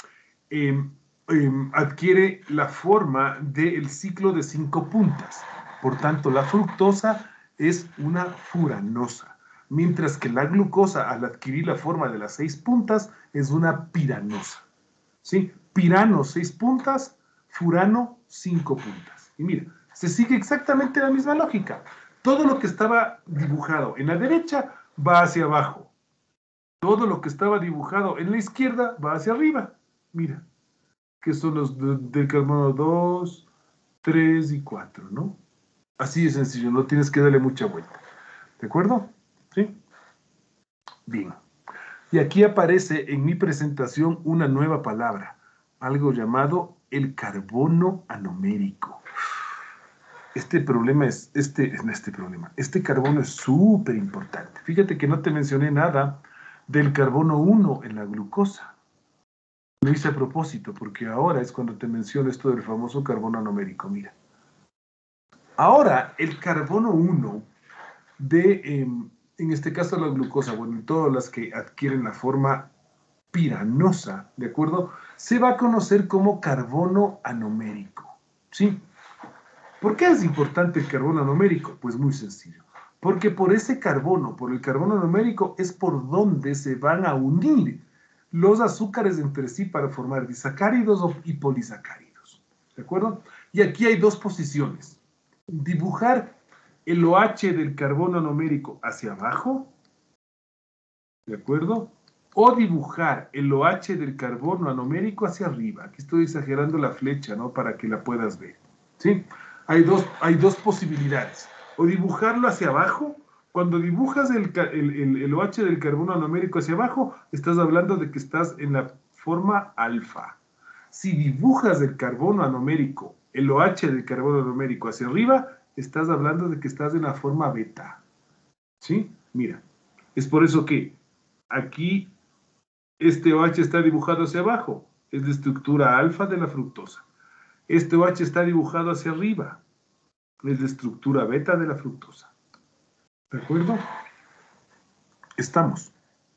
adquiere la forma del ciclo de 5 puntas. Por tanto, la fructosa es una furanosa, mientras que la glucosa, al adquirir la forma de las 6 puntas, es una piranosa. ¿Sí? Pirano 6 puntas, furano 5 puntas. Y mira, se sigue exactamente la misma lógica. Todo lo que estaba dibujado en la derecha va hacia abajo. Todo lo que estaba dibujado en la izquierda va hacia arriba. Mira, que son los del carbono 2, 3 y 4, ¿no? Así de sencillo, no tienes que darle mucha vuelta. ¿De acuerdo? ¿Sí? Bien. Y aquí aparece en mi presentación una nueva palabra, algo llamado el carbono anomérico. Este carbono es súper importante. Fíjate que no te mencioné nada del carbono 1 en la glucosa. Lo hice a propósito, porque ahora es cuando te menciono esto del famoso carbono anomérico. Mira. Ahora, el carbono 1 en este caso la glucosa, bueno, todas las que adquieren la forma piranosa, ¿de acuerdo? Se va a conocer como carbono anomérico, ¿sí? ¿Por qué es importante el carbono anomérico? Pues muy sencillo. Porque por ese carbono, por el carbono anomérico, es por donde se van a unir los azúcares entre sí para formar disacáridos y polisacáridos. ¿De acuerdo? Y aquí hay dos posiciones. Dibujar el OH del carbono anomérico hacia abajo, ¿de acuerdo? O dibujar el OH del carbono anomérico hacia arriba. Aquí estoy exagerando la flecha, ¿no? Para que la puedas ver, ¿sí? Hay dos posibilidades. O dibujarlo hacia abajo. Cuando dibujas el OH del carbono anomérico hacia abajo, estás hablando de que estás en la forma alfa. Si dibujas el carbono anomérico, el OH del carbono anomérico hacia arriba, estás hablando de que estás en la forma beta. ¿Sí? Mira, es por eso que aquí este OH está dibujado hacia abajo. Es de estructura alfa de la fructosa. Este OH está dibujado hacia arriba. Es de estructura beta de la fructosa. ¿De acuerdo? Estamos.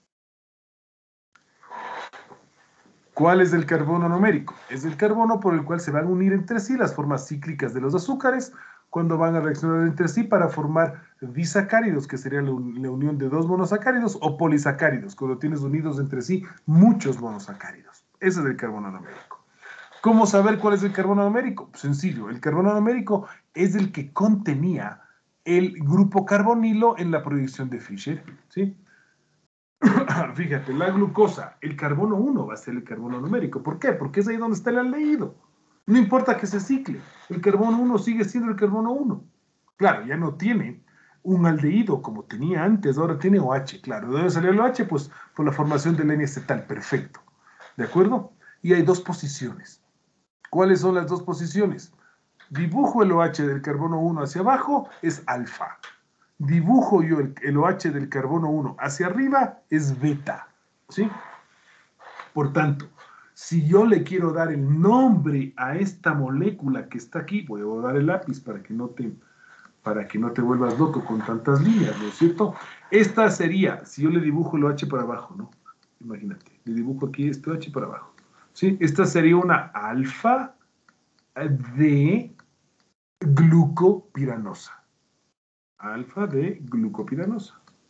¿Cuál es el carbono anomérico? Es el carbono por el cual se van a unir entre sí las formas cíclicas de los azúcares cuando van a reaccionar entre sí para formar disacáridos, que sería la unión de dos monosacáridos, o polisacáridos, cuando tienes unidos entre sí muchos monosacáridos. Ese es el carbono anomérico. ¿Cómo saber cuál es el carbono anomérico? Sencillo, el carbono anomérico es el que contenía el grupo carbonilo en la proyección de Fischer, ¿sí? Fíjate, la glucosa, el carbono 1 va a ser el carbono anomérico. ¿Por qué? Porque es ahí donde está el aldehído. No importa que se cicle, el carbono 1 sigue siendo el carbono 1. Claro, ya no tiene un aldehído como tenía antes, ahora tiene OH. Claro, ¿de dónde salió el OH? Pues por la formación del N-acetal, perfecto. ¿De acuerdo? Y hay dos posiciones. ¿Cuáles son las dos posiciones? Dibujo el OH del carbono 1 hacia abajo, es alfa. Dibujo yo el OH del carbono 1 hacia arriba, es beta. ¿Sí? Por tanto, si yo le quiero dar el nombre a esta molécula que está aquí, voy a dar el lápiz para que no te vuelvas loco con tantas líneas, ¿no es cierto? Esta sería, si yo le dibujo el OH para abajo, ¿no? Imagínate, le dibujo aquí este OH para abajo. ¿Sí? Esta sería una alfa de glucopiranosa. Alfa de glucopiranosa.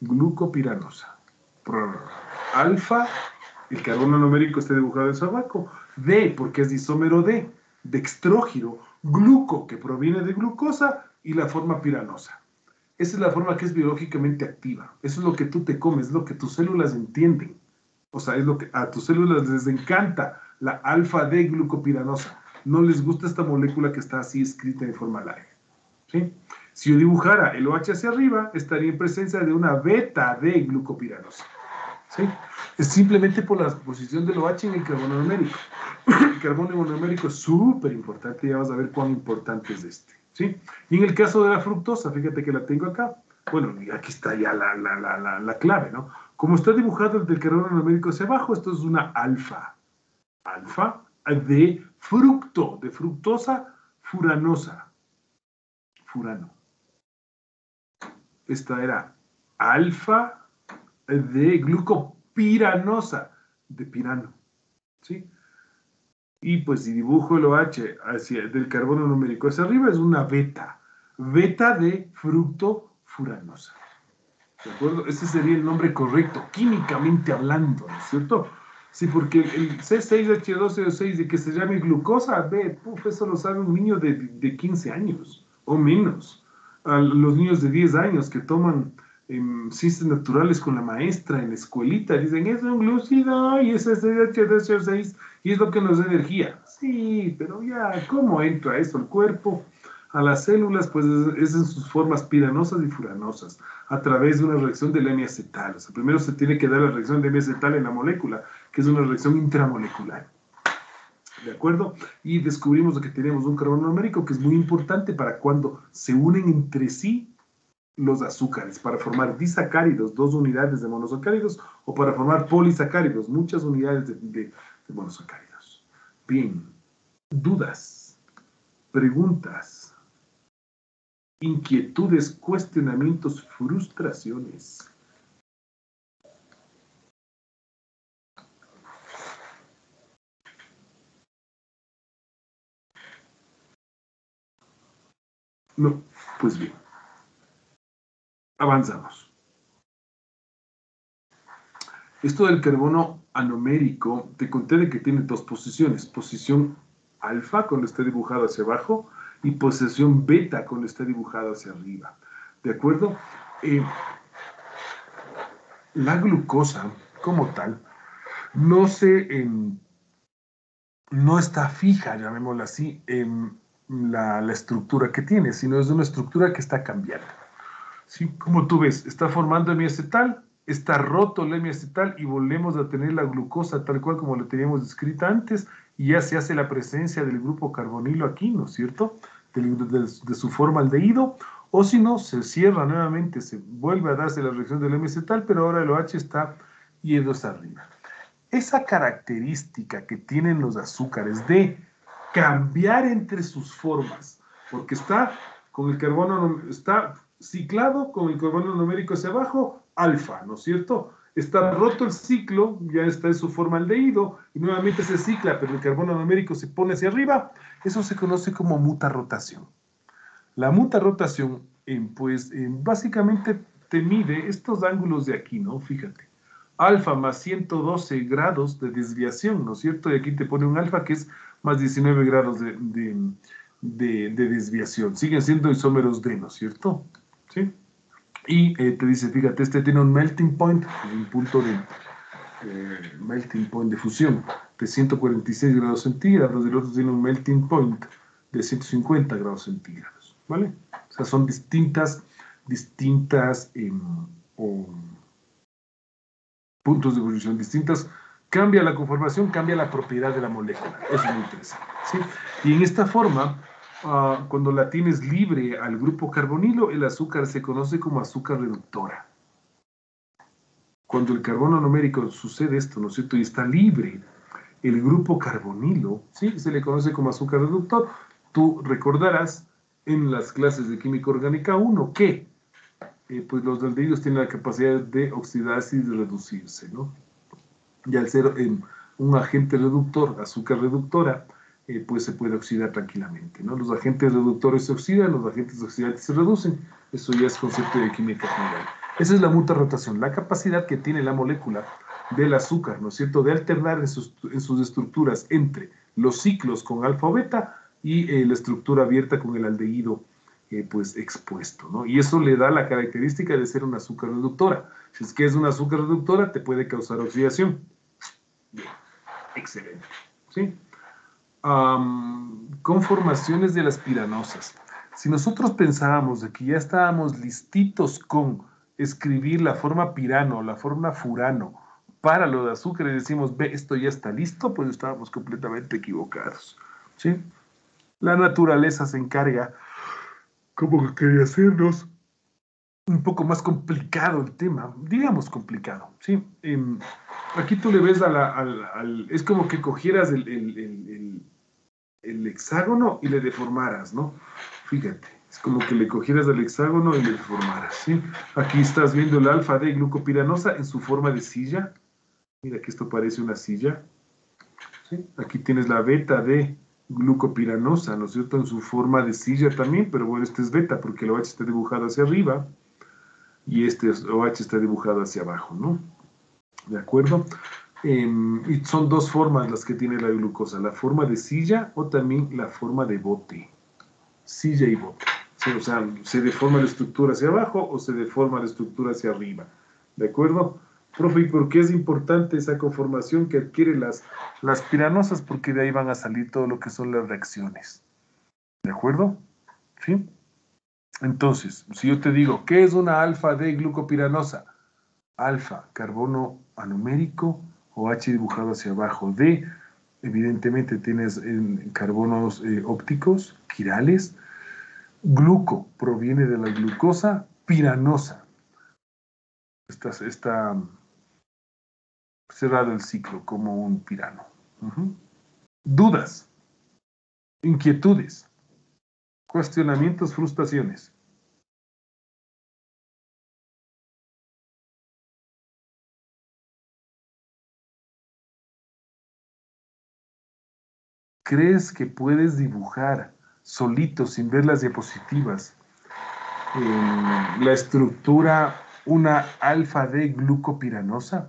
glucopiranosa. Alfa, el carbono numérico está dibujado en abajo. D, porque es isómero D, dextrógiro. Gluco, que proviene de glucosa, y la forma piranosa. Esa es la forma que es biológicamente activa. Eso es lo que tú te comes, es lo que tus células entienden. O sea, es lo que a tus células les encanta, la alfa-D-glucopiranosa. No les gusta esta molécula que está así escrita de forma larga. ¿Sí? Si yo dibujara el OH hacia arriba, estaría en presencia de una beta-D-glucopiranosa. ¿Sí? Es simplemente por la posición del OH en el carbono numérico. El carbono numérico es súper importante, ya vas a ver cuán importante es este. ¿Sí? Y en el caso de la fructosa, fíjate que la tengo acá. Bueno, aquí está ya la clave, ¿no? Como está dibujado el del carbono numérico hacia abajo, esto es una alfa. Alfa de fructo, de fructosa furanosa. Furano. Esta era alfa de glucopiranosa, de pirano. ¿Sí? Y pues si dibujo el OH hacia, del carbono numérico hacia arriba, es una beta. Beta de fructofuranosa. ¿De acuerdo? Ese sería el nombre correcto, químicamente hablando, ¿no es cierto? Sí, porque el C6H12O6 de que se llame glucosa, eso lo sabe un niño de 15 años o menos. A los niños de 10 años que toman ciencias naturales con la maestra en la escuelita, dicen, es un glúcido y es C6H12O6 y es lo que nos da energía. Sí, pero ya, ¿cómo entra eso al cuerpo? A las células, pues es en sus formas piranosas y furanosas, a través de una reacción del hemiacetal. O sea, primero se tiene que dar la reacción de hemiacetal en la molécula, que es una reacción intramolecular. ¿De acuerdo? Y descubrimos que tenemos un carbono numérico que es muy importante para cuando se unen entre sí los azúcares, para formar disacáridos, 2 unidades de monosacáridos, o para formar polisacáridos, muchas unidades de monosacáridos. Bien, dudas, preguntas, inquietudes, cuestionamientos, frustraciones. No, pues bien. Avanzamos. Esto del carbono anomérico, te conté de que tiene 2 posiciones. Posición alfa, cuando está dibujado hacia abajo, y posición beta, cuando está dibujado hacia arriba. ¿De acuerdo? La glucosa, como tal, no está fija, llamémosla así, en la estructura que tiene, sino es una estructura que está cambiando. ¿Sí? Como tú ves, está formando hemiacetal, está roto el hemiacetal y volvemos a tener la glucosa tal cual como lo teníamos descrita antes y ya se hace la presencia del grupo carbonilo aquí, ¿no es cierto? De su forma aldehído, o si no, se cierra nuevamente, se vuelve a darse la reacción del hemiacetal, pero ahora el OH está yendo hacia arriba. Esa característica que tienen los azúcares de cambiar entre sus formas, porque está con el carbono, está ciclado con el carbono numérico hacia abajo, alfa, ¿no es cierto? Está roto el ciclo, ya está en su forma aldehído, y nuevamente se cicla, pero el carbono numérico se pone hacia arriba. Eso se conoce como mutarrotación. La mutarrotación, básicamente te mide estos ángulos de aquí, ¿no? Fíjate. Alfa más 112 grados de desviación, ¿no es cierto? Y aquí te pone un alfa que es más 19 grados de desviación. Siguen siendo isómeros D, ¿no es cierto? ¿Sí? Y te dice, fíjate, este tiene un melting point, un punto de melting point de fusión de 146 grados centígrados, y el otro tiene un melting point de 150 grados centígrados, ¿vale? O sea, son distintas puntos de evolución distintas. Cambia la conformación, cambia la propiedad de la molécula. Eso es muy interesante, ¿sí? Y en esta forma, cuando la tienes libre al grupo carbonilo, el azúcar se conoce como azúcar reductora. Cuando el carbono numérico sucede esto, ¿no es cierto? Y está libre el grupo carbonilo, ¿sí? Se le conoce como azúcar reductor. Tú recordarás en las clases de química orgánica 1 que pues los aldehídos tienen la capacidad de oxidarse y de reducirse, ¿no? Y al ser un agente reductor, azúcar reductora, pues se puede oxidar tranquilamente, ¿no? Los agentes reductores se oxidan, los agentes oxidantes se reducen. Eso ya es concepto de química general. Esa es la mutarrotación, la capacidad que tiene la molécula del azúcar, ¿no es cierto?, de alternar en sus estructuras entre los ciclos con alfa o beta y la estructura abierta con el aldehído pues expuesto, ¿no? Y eso le da la característica de ser una azúcar reductora. Si es que es una azúcar reductora, te puede causar oxidación. Bien, excelente, ¿sí? Conformaciones de las piranosas. Si nosotros pensábamos de que ya estábamos listitos con escribir la forma pirano, la forma furano, para lo de azúcar y decimos, ve, esto ya está listo, pues estábamos completamente equivocados, ¿sí? La naturaleza se encarga, como que quería hacernos un poco más complicado el tema, digamos complicado, ¿sí? Aquí tú le ves es como que cogieras el hexágono y le deformaras, ¿no? Fíjate, es como que le cogieras el hexágono y le deformaras, ¿sí? Aquí estás viendo el alfa D glucopiranosa en su forma de silla. Mira que esto parece una silla, ¿sí? Aquí tienes la beta D glucopiranosa, ¿no es cierto?, en su forma de silla también, pero bueno, este es beta porque el OH está dibujado hacia arriba y este OH está dibujado hacia abajo, ¿no? ¿De acuerdo? Y son dos formas las que tiene la glucosa, la forma de silla o también la forma de bote. Silla y bote. Sí, o sea, se deforma la estructura hacia abajo o se deforma la estructura hacia arriba. ¿De acuerdo? Profe, ¿y por qué es importante esa conformación que adquieren las piranosas? Porque de ahí van a salir todo lo que son las reacciones. ¿De acuerdo? ¿Sí? Entonces, si yo te digo, ¿qué es una alfa D glucopiranosa? Alfa, carbono anumérico, OH dibujado hacia abajo. D, evidentemente tienes carbonos ópticos, quirales. Gluco proviene de la glucosa, piranosa. Está cerrado el ciclo como un pirano. Dudas, inquietudes, cuestionamientos, frustraciones. ¿Crees que puedes dibujar solito, sin ver las diapositivas, la estructura, una alfa D glucopiranosa?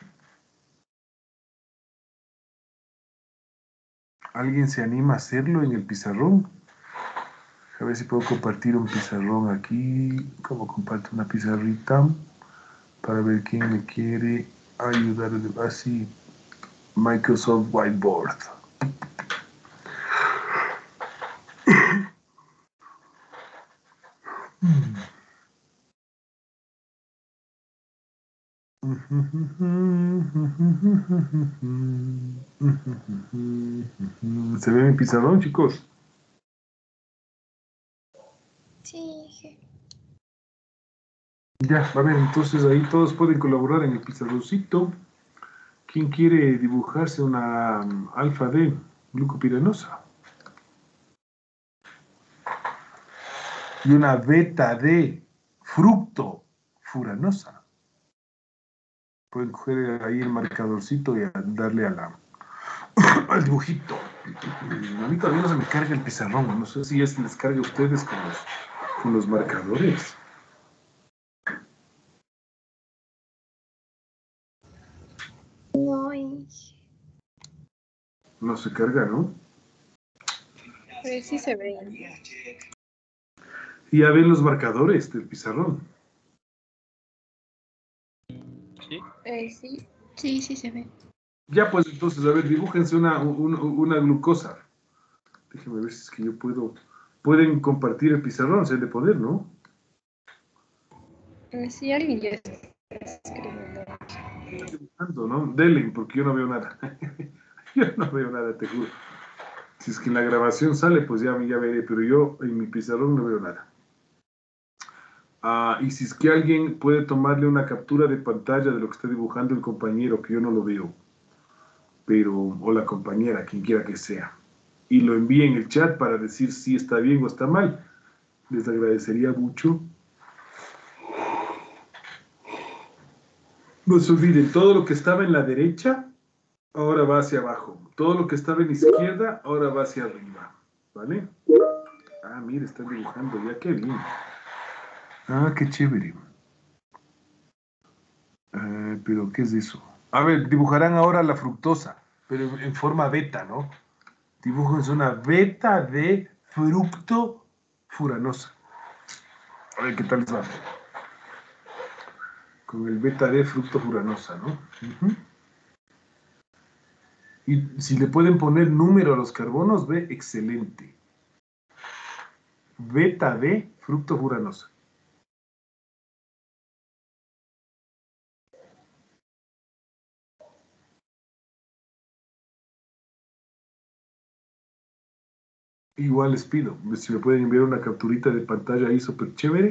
¿Alguien se anima a hacerlo en el pizarrón? A ver si puedo compartir un pizarrón aquí. ¿Cómo comparto una pizarrita? Para ver quién me quiere ayudar así. Microsoft Whiteboard. ¿Se ve mi pizarrón, chicos? Sí. Ya, a ver, entonces ahí todos pueden colaborar en el pizarroncito. ¿Quién quiere dibujarse una alfa D glucopiranosa? Y una beta D fructofuranosa. Pueden coger ahí el marcadorcito y darle al dibujito. A mí todavía no se me carga el pizarrón. No sé si es que les carga a ustedes con los marcadores. No, No se carga, ¿no? pero sí se ve. Y ya ven los marcadores del pizarrón. Sí. Sí se ve. Ya, pues entonces, a ver, dibújense una glucosa. Déjenme ver si es que yo puedo. Pueden compartir el pizarrón, se de poder, ¿no? Sí, alguien ya está escribiendo. Estoy dibujando, ¿no? Denle, porque yo no veo nada. Yo no veo nada, te juro. Si es que en la grabación sale, pues ya veré, pero yo en mi pizarrón no veo nada. Y si es que alguien puede tomarle una captura de pantalla de lo que está dibujando el compañero, que yo no lo veo, o la compañera, quien quiera que sea, y lo envíe en el chat para decir si está bien o está mal, les agradecería mucho. No se olviden, todo lo que estaba en la derecha, ahora va hacia abajo. Todo lo que estaba en la izquierda, ahora va hacia arriba. ¿Vale? Mire, están dibujando ya, qué bien. Qué chévere. Pero, ¿qué es eso? A ver, dibujarán ahora la fructosa, pero en forma beta, ¿no? Dibujen una beta de fructo furanosa. A ver qué tal les va. Con el beta de fructo furanosa, ¿no? Ujú. Y si le pueden poner número a los carbonos, ve, excelente. Beta de fructo furanosa. Igual les pido, si me pueden enviar una capturita de pantalla ahí súper chévere.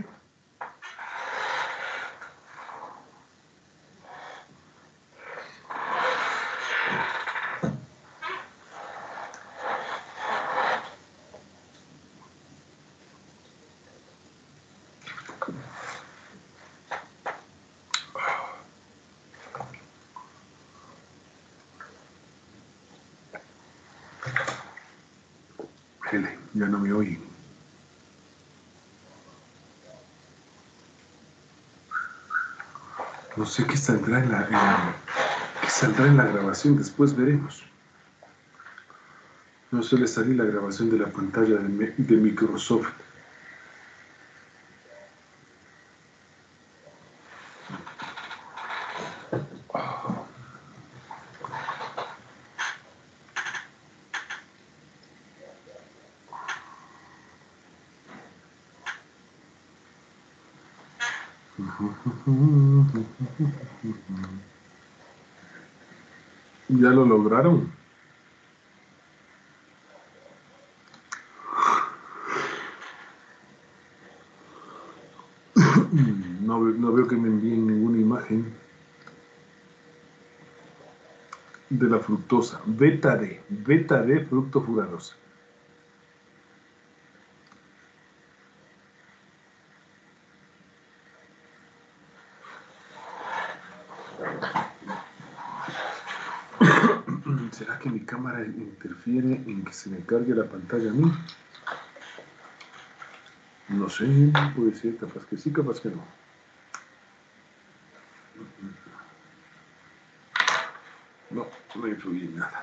Jele, ya no me oyen. No sé qué saldrá qué saldrá en la grabación, después veremos. No suele salir la grabación de la pantalla de Microsoft. ¿Ya lo lograron? No, no veo que me envíen ninguna imagen de la fructosa. Beta de fructo furanosa. ¿Será que mi cámara interfiere en que se me cargue la pantalla a mí? No sé, puede ser, capaz que sí, capaz que no. No, no influye en nada.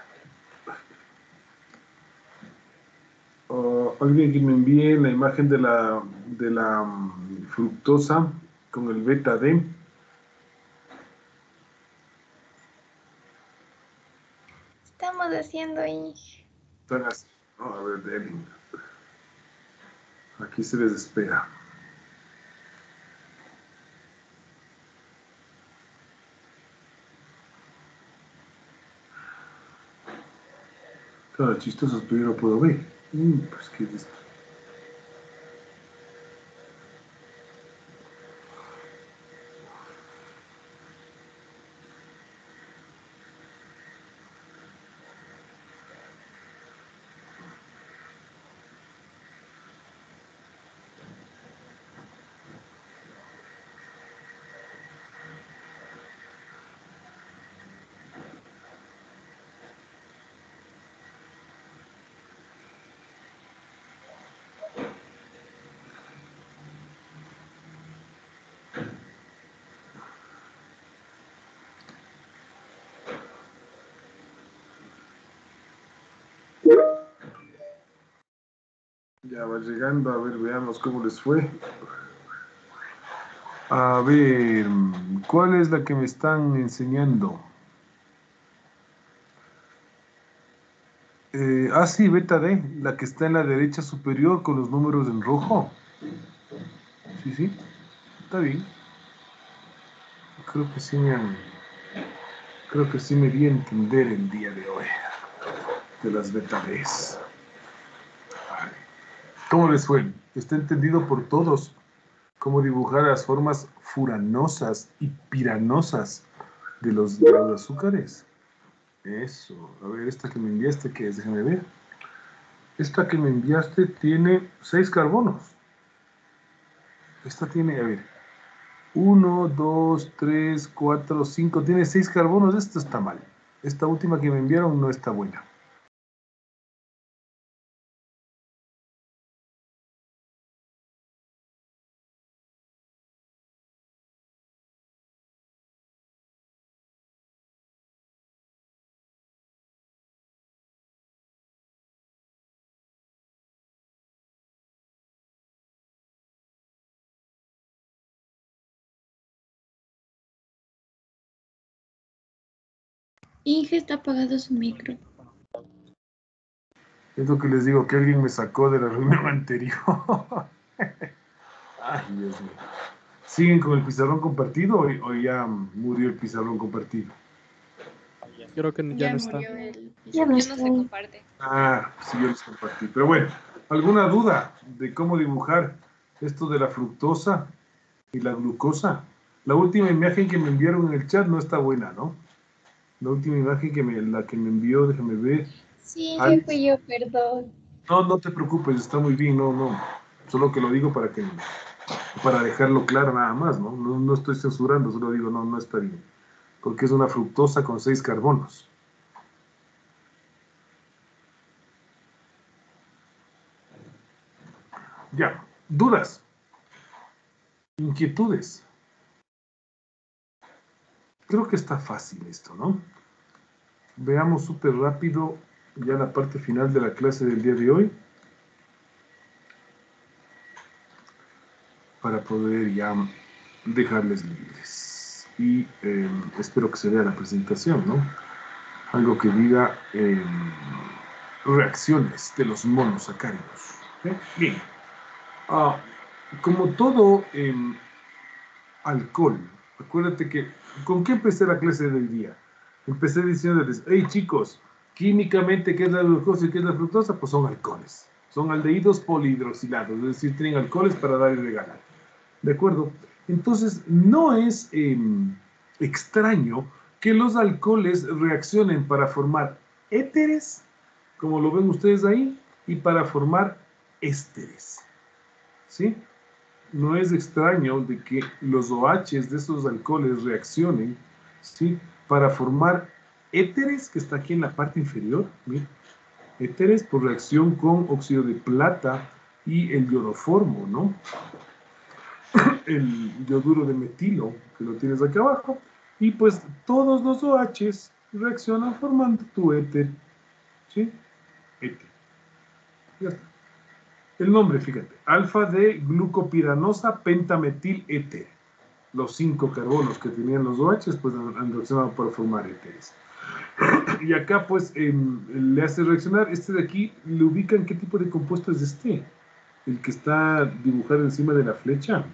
Alguien que me envíe la imagen de la fructosa con el beta D. Estamos haciendo ahí. Están así. A ver, Devin. Aquí se les espera. Claro, chistosos, pero yo no puedo ver. Pues qué es esto. Ya va llegando, a ver, veamos cómo les fue. A ver, ¿cuál es la que me están enseñando? Sí, beta D, la que está en la derecha superior con los números en rojo. Sí, sí, está bien. Creo que sí creo que sí me di a entender el día de hoy de las beta Ds. Vale. ¿Cómo les fue? ¿Está entendido por todos cómo dibujar las formas furanosas y piranosas de los azúcares? Eso. A ver, esta que me enviaste, ¿qué es? Déjame ver. Esta que me enviaste tiene 6 carbonos. Esta tiene, a ver, 1, 2, 3, 4, 5. Tiene 6 carbonos. Esto está mal. Esta última que me enviaron no está buena. Inge está apagado su micro. Es lo que les digo, que alguien me sacó de la reunión anterior. Ay, Dios mío. ¿Siguen con el pizarrón compartido o ya murió el pizarrón compartido? Creo que ya no está. Murió el Ya no Ya no se estoy. comparte. Ah, sí, yo los compartí. Pero bueno, ¿alguna duda de cómo dibujar esto de la fructosa y la glucosa? La última imagen que me enviaron en el chat no está buena, ¿no? La última imagen la que me envió, déjame ver. Sí, Inge, Alex. fui yo, perdón. No, no te preocupes, está muy bien, no. Solo que lo digo para dejarlo claro nada más, ¿no? No estoy censurando, solo digo, no está bien. Porque es una fructosa con 6 carbonos. Ya, dudas, inquietudes. Creo que está fácil esto, ¿no? Veamos súper rápido ya la parte final de la clase del día de hoy. Para poder ya dejarles libres. Y espero que se vea la presentación, ¿no? Algo que diga reacciones de los monosacáridos. Bien. Como todo alcohol, acuérdate que, ¿con qué empecé la clase del día? Empecé diciéndoles, hey chicos, químicamente, ¿qué es la glucosa y qué es la fructosa? Pues son alcoholes. Son aldehídos polihidroxilados, es decir, tienen alcoholes para dar y regalar. ¿De acuerdo? Entonces, no es extraño que los alcoholes reaccionen para formar éteres, como lo ven ustedes ahí, y para formar ésteres. ¿Sí? No es extraño de que los OHs de esos alcoholes reaccionen, ¿sí? Para formar éteres, que está aquí en la parte inferior, ¿sí? Éteres por reacción con óxido de plata y el iodoformo, ¿no? El yoduro de metilo, que lo tienes aquí abajo, y pues todos los OHs reaccionan formando tu éter, ¿sí? Éter. Ya está. El nombre, fíjate, alfa de glucopiranosa pentametil éter. Los 5 carbonos que tenían los OHs, pues han reaccionado para formar éteres. Y acá, pues, le hace reaccionar, este de aquí, le ubican qué tipo de compuesto es este, el que está dibujado encima de la flecha.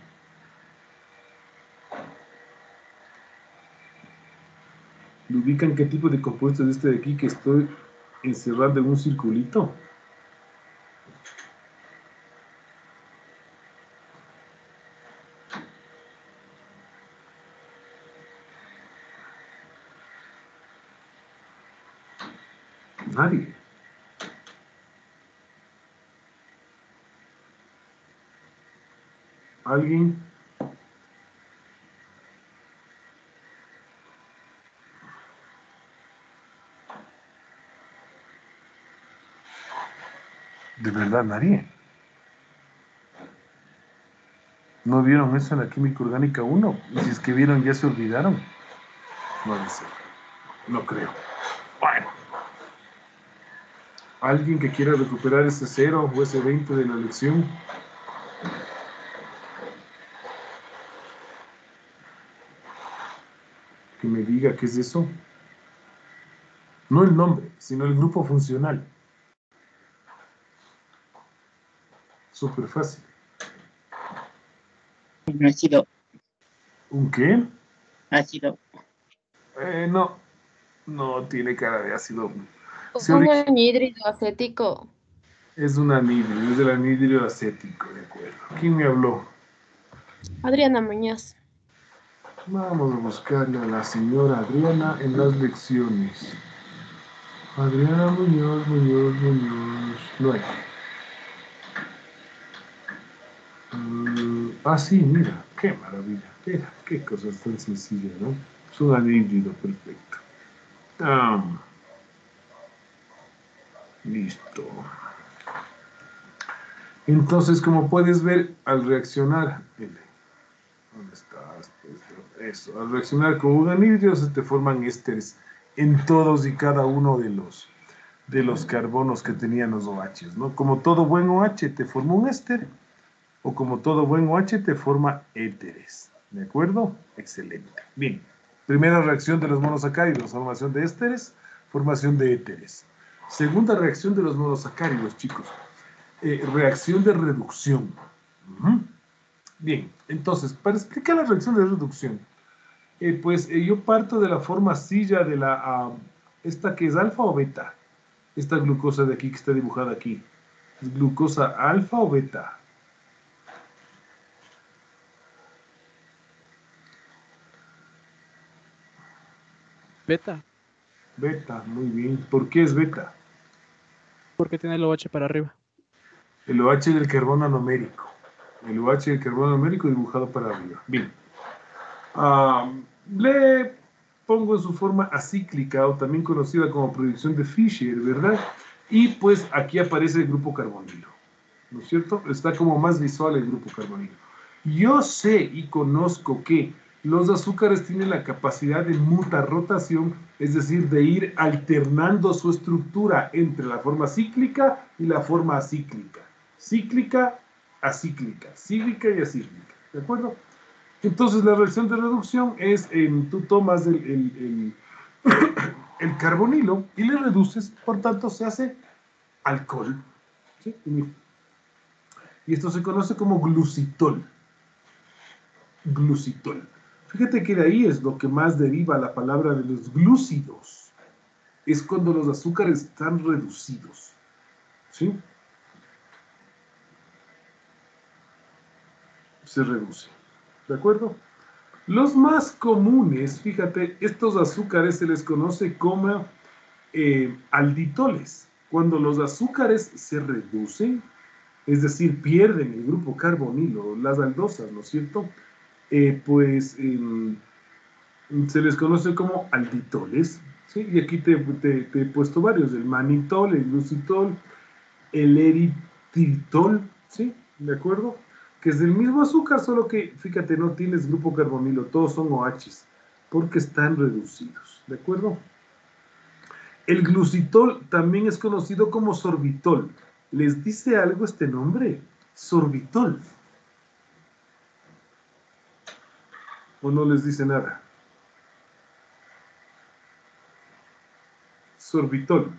¿Le ubican qué tipo de compuesto es este de aquí que estoy encerrando en un circulito? Nadie. ¿Alguien? ¿De verdad nadie? ¿No vieron eso en la química orgánica 1? Y si es que vieron, ya se olvidaron. No lo sé. No creo. Bueno. ¿Alguien que quiera recuperar ese 0 o ese 20 de la lección? Que me diga qué es eso. No el nombre, sino el grupo funcional. Súper fácil. Ácido. ¿Un qué? Ácido. No tiene cara de ácido. Un anhídrido acético. Es un anhídrido, es del anhídrido acético, de acuerdo. ¿Quién me habló? Adriana Muñoz. Vamos a buscarle a la señora Adriana en las lecciones. Adriana Muñoz. No hay. Sí, mira, qué maravilla. Mira, qué cosas tan sencillas, ¿no? Es un anhídrido perfecto. Listo. Entonces, como puedes ver, al reaccionar, ¿dónde estás? Eso, al reaccionar con un anhídrido se te forman ésteres en todos y cada uno de los carbonos que tenían los OHs, ¿no? Como todo buen OH te forma un éster, como todo buen OH te forma éteres. ¿De acuerdo? Excelente. Bien. Primera reacción de los monosacáridos, formación de ésteres, formación de éteres. Segunda reacción de los monosacáridos, chicos, reacción de reducción. Bien, entonces, para explicar la reacción de reducción, yo parto de la forma silla de la, esta que es alfa o beta, esta glucosa de aquí que está dibujada aquí, ¿es glucosa alfa o beta? Beta, Beta, muy bien. ¿Por qué es beta? porque tiene el OH para arriba. El OH del carbono anomérico. El OH del carbono anomérico dibujado para arriba. Bien. Le pongo en su forma acíclica o también conocida como producción de Fischer, ¿verdad? Y pues aquí aparece el grupo carbonilo, ¿no es cierto? Está como más visual el grupo carbonilo. Yo sé y conozco que los azúcares tienen la capacidad de mutarrotación, es decir, de ir alternando su estructura entre la forma cíclica y la forma acíclica. Cíclica, acíclica, cíclica y acíclica, ¿de acuerdo? Entonces la reacción de reducción es, tú tomas el carbonilo y le reduces, por tanto se hace alcohol, ¿sí? Y esto se conoce como glucitol. Glucitol. Fíjate que de ahí es lo que más deriva la palabra de los glúcidos. Es cuando los azúcares están reducidos, ¿sí? Se reduce, ¿de acuerdo? Los más comunes, fíjate, estos azúcares se les conoce como alditoles. Cuando los azúcares se reducen, es decir, pierden el grupo carbonilo, las aldosas, ¿no es cierto? Se les conoce como alditoles, ¿sí? Y aquí te he puesto varios, el manitol, el glucitol, el eritritol, ¿sí? ¿De acuerdo? Que es del mismo azúcar, solo que, fíjate, no tienes grupo carbonilo, todos son OHs, porque están reducidos, ¿de acuerdo? El glucitol también es conocido como sorbitol. ¿Les dice algo este nombre? Sorbitol. ¿O no les dice nada? Sorbitol.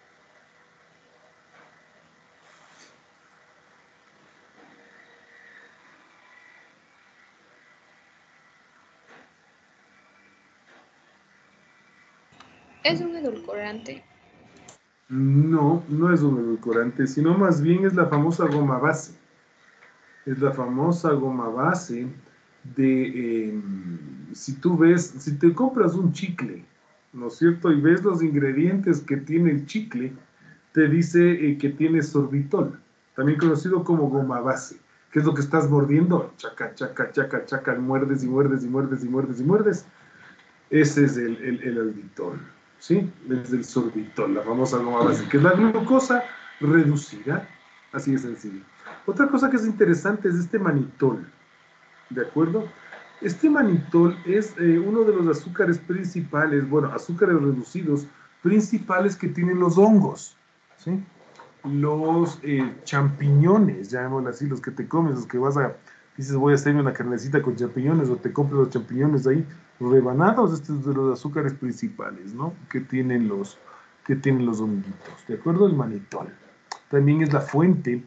Es un edulcorante. No, no es un edulcorante, sino más bien es la famosa goma base. Es la famosa goma base de, si tú ves, si te compras un chicle, ¿no es cierto? Y ves los ingredientes que tiene el chicle, te dice que tiene sorbitol, también conocido como goma base. ¿Qué es lo que estás mordiendo? Chaca, chaca, chaca, chaca, muerdes y muerdes y muerdes y muerdes y muerdes. Ese es el alditol, ¿sí? Es el sorbitol, la famosa goma base, que es la glucosa reducida, así de sencillo. Otra cosa que es interesante es este manitol, ¿de acuerdo? Este manitol es uno de los azúcares principales, bueno, azúcares reducidos principales que tienen los hongos, ¿sí? Los champiñones, llamémoslo así, los que te comes, los que vas a, dices voy a hacerme una carnecita con champiñones o te compras los champiñones ahí rebanados, este es de los azúcares principales, ¿no? Que tienen los honguitos, ¿de acuerdo? El manitol. También es la fuente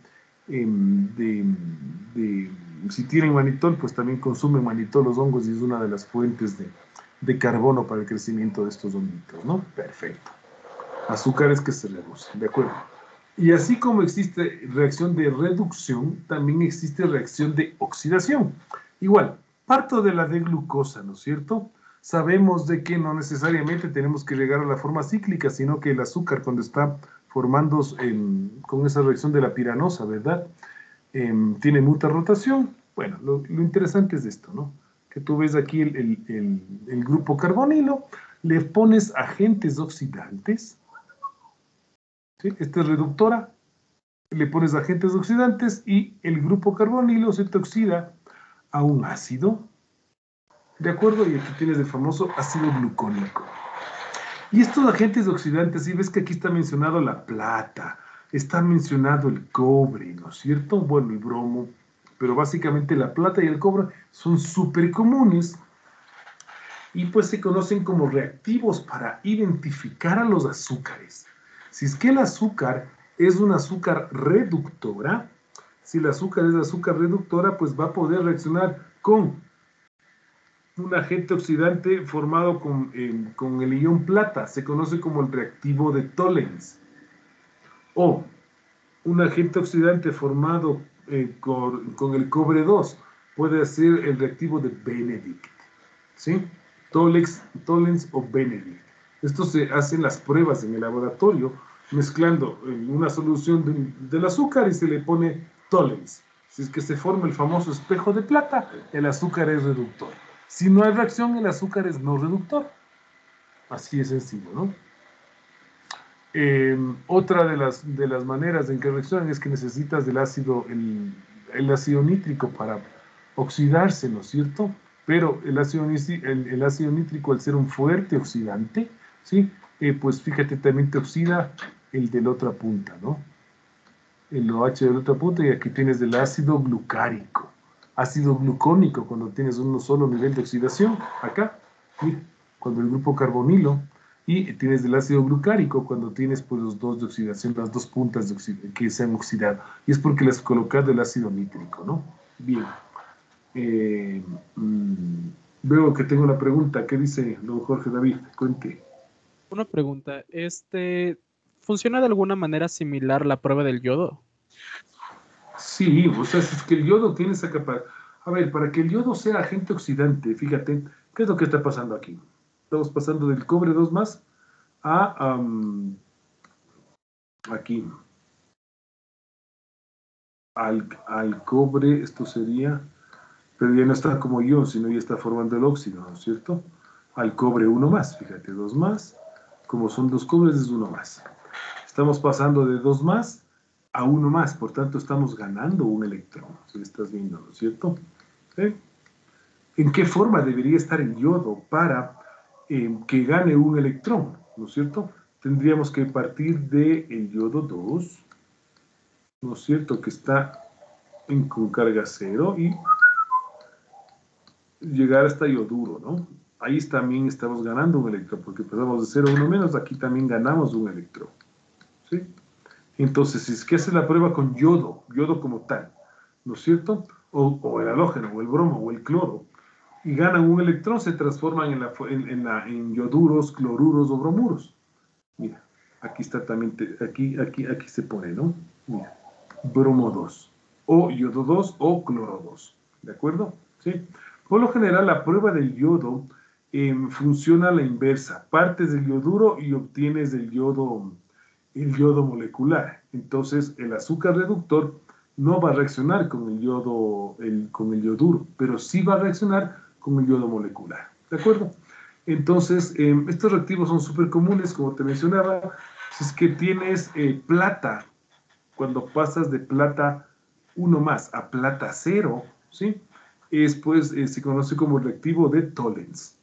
si tienen manitol, pues también consumen manitol los hongos y es una de las fuentes de carbono para el crecimiento de estos honguitos, ¿no? Perfecto. Azúcares que se reducen, ¿de acuerdo? Y así como existe reacción de reducción, también existe reacción de oxidación. Igual, parto de la de glucosa, ¿no es cierto? Sabemos de que no necesariamente tenemos que llegar a la forma cíclica, sino que el azúcar cuando está formando con esa reacción de la piranosa, ¿verdad? Tiene mucha rotación. Bueno, lo interesante es esto, ¿no? Que tú ves aquí el grupo carbonilo, le pones agentes oxidantes, ¿sí? Esta es reductora, le pones agentes oxidantes y el grupo carbonilo se te oxida a un ácido, ¿de acuerdo? Y aquí tienes el famoso ácido glucónico. Y estos agentes oxidantes, si ves que aquí está mencionado la plata, está mencionado el cobre, ¿no es cierto? Bueno, el bromo, pero básicamente la plata y el cobre son súper comunes y pues se conocen como reactivos para identificar a los azúcares. Si es que el azúcar es una azúcar reductora, si el azúcar es azúcar reductora, pues va a poder reaccionar con un agente oxidante formado con el ion plata, se conoce como el reactivo de Tollens, o un agente oxidante formado con el cobre 2, puede ser el reactivo de Benedict, ¿sí? Tollens o Benedict. Esto se hacen las pruebas en el laboratorio, mezclando una solución del azúcar y se le pone Tollens. Si es que se forma el famoso espejo de plata, el azúcar es reductor. Si no hay reacción, el azúcar es no reductor. Así es sencillo, ¿no? Otra de las maneras en que reaccionan es que necesitas del ácido, el ácido nítrico para oxidarse, ¿no es cierto? Pero el ácido nítrico, al ser un fuerte oxidante, ¿sí? Pues fíjate, también te oxida el de la otra punta, ¿no? El OH de la otra punta, y aquí tienes del ácido glucárico. Ácido glucónico, cuando tienes un solo nivel de oxidación, acá, ¿sí? Cuando el grupo carbonilo, y tienes del ácido glucárico cuando tienes pues, los dos de oxidación, las dos puntas que se han oxidado. Y es porque las colocas del ácido nítrico, ¿no? Bien. Veo que tengo una pregunta. ¿Qué dice don Jorge David? Cuente. Una pregunta. ¿Funciona de alguna manera similar la prueba del yodo? Sí, o sea, si es que el yodo tiene esa capacidad. A ver, para que el yodo sea agente oxidante, fíjate, ¿qué es lo que está pasando aquí? Estamos pasando del cobre 2 más a aquí. Al cobre, esto sería, pero ya no está como ion, sino ya está formando el óxido, ¿no es cierto? Al cobre 1 más, fíjate, 2 más, como son 2 cobres es 1 más. Estamos pasando de 2 más a 1 más, por tanto estamos ganando un electrón, si lo estás viendo, ¿no es cierto? ¿Sí? ¿En qué forma debería estar el yodo para que gane un electrón, ¿no es cierto? Tendríamos que partir del yodo 2, ¿no es cierto? Que está con carga 0 y llegar hasta yoduro, ¿no? Ahí también estamos ganando un electrón, porque pasamos de 0 a 1 menos, aquí también ganamos un electrón, ¿sí? Entonces, si es que hace la prueba con yodo como tal, ¿no es cierto? O el halógeno, o el bromo, o el cloro, y ganan un electrón, se transforman en yoduros, cloruros o bromuros. Mira, aquí está también, aquí se pone, ¿no? Mira, bromo 2, o yodo 2 o cloro 2, ¿de acuerdo? ¿Sí? Por lo general, la prueba del yodo funciona a la inversa. Partes del yoduro y obtienes el yodo molecular. Entonces, el azúcar reductor no va a reaccionar con el yoduro, pero sí va a reaccionar con el yodo molecular. ¿De acuerdo? Entonces, estos reactivos son súper comunes, como te mencionaba. Si es que tienes plata, cuando pasas de plata 1 más a plata 0, ¿sí? Se conoce como reactivo de Tollens.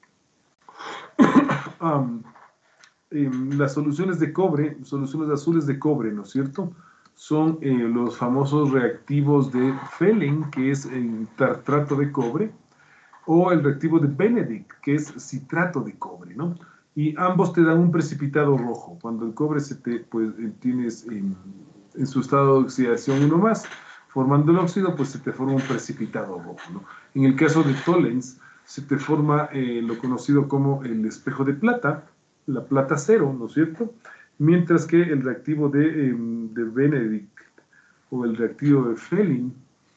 Las soluciones de cobre, soluciones azules de cobre, ¿no es cierto? Son los famosos reactivos de Fehling, que es el tartrato de cobre, o el reactivo de Benedict, que es citrato de cobre, ¿no? Y ambos te dan un precipitado rojo. Cuando el cobre tienes en su estado de oxidación 1 más, formando el óxido, pues se te forma un precipitado rojo, ¿no? En el caso de Tollens, se te forma lo conocido como el espejo de plata, la plata 0, ¿no es cierto? Mientras que el reactivo de Benedict o el reactivo de Fehling,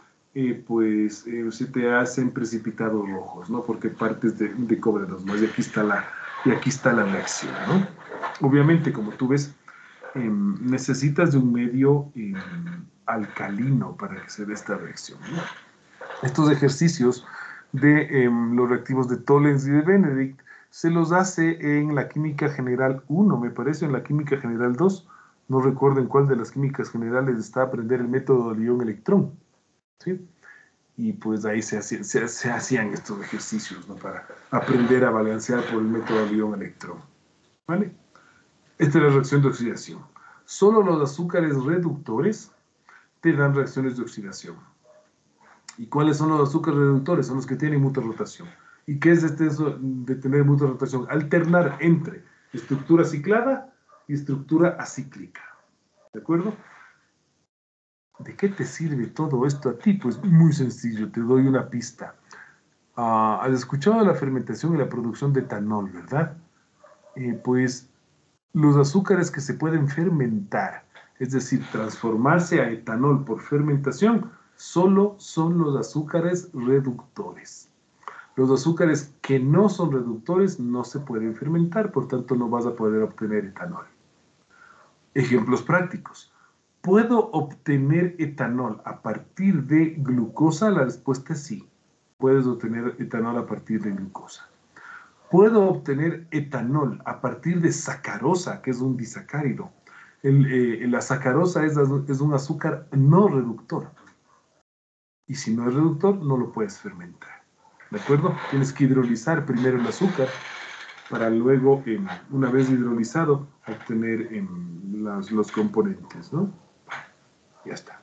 se te hacen precipitados rojos, ¿no? Porque partes de cobre 2 más, y aquí está la reacción, ¿no? Obviamente, como tú ves, necesitas de un medio alcalino para que se dé esta reacción, ¿no? Estos ejercicios de los reactivos de Tollens y de Benedict se los hace en la química general 1, me parece, en la química general 2, no recuerdo en cuál de las químicas generales está aprender el método del ion-electrón, ¿sí? Y pues ahí se hacían estos ejercicios, ¿no? Para aprender a balancear por el método del ion-electrón, ¿vale? Esta es la reacción de oxidación. Solo los azúcares reductores te dan reacciones de oxidación. ¿Y cuáles son los azúcares reductores? Son los que tienen mucha rotación. ¿Y qué es eso de tener mutua rotación? Alternar entre estructura ciclada y estructura acíclica. ¿De acuerdo? ¿De qué te sirve todo esto a ti? Pues muy sencillo, te doy una pista. Has escuchado de la fermentación y la producción de etanol, ¿verdad? Pues los azúcares que se pueden fermentar, es decir, transformarse a etanol por fermentación, solo son los azúcares reductores. Los azúcares que no son reductores no se pueden fermentar, por tanto no vas a poder obtener etanol. Ejemplos prácticos. ¿Puedo obtener etanol a partir de glucosa? La respuesta es sí. Puedes obtener etanol a partir de glucosa. ¿Puedo obtener etanol a partir de sacarosa, que es un disacárido? La sacarosa es un azúcar no reductor. Y si no es reductor, no lo puedes fermentar. ¿De acuerdo? Tienes que hidrolizar primero el azúcar para luego, una vez hidrolizado, obtener los componentes, ¿no? Ya está.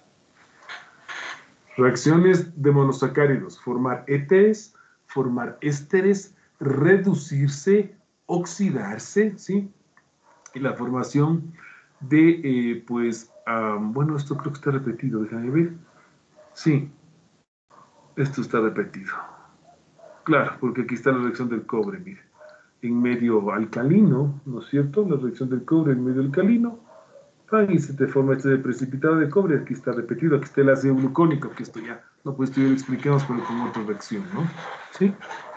Reacciones de monosacáridos. Formar éteres, formar ésteres, reducirse, oxidarse, ¿sí? Y la formación de, bueno, esto creo que está repetido, déjame ver. Sí, esto está repetido. Claro, porque aquí está la reacción del cobre, mire. En medio alcalino, ¿no es cierto? La reacción del cobre en medio alcalino. Y se te forma este precipitado de cobre, aquí está repetido, aquí está el ácido glucónico, que esto ya, no, pues esto ya lo explicamos, pero con otra reacción, ¿no? ¿Sí?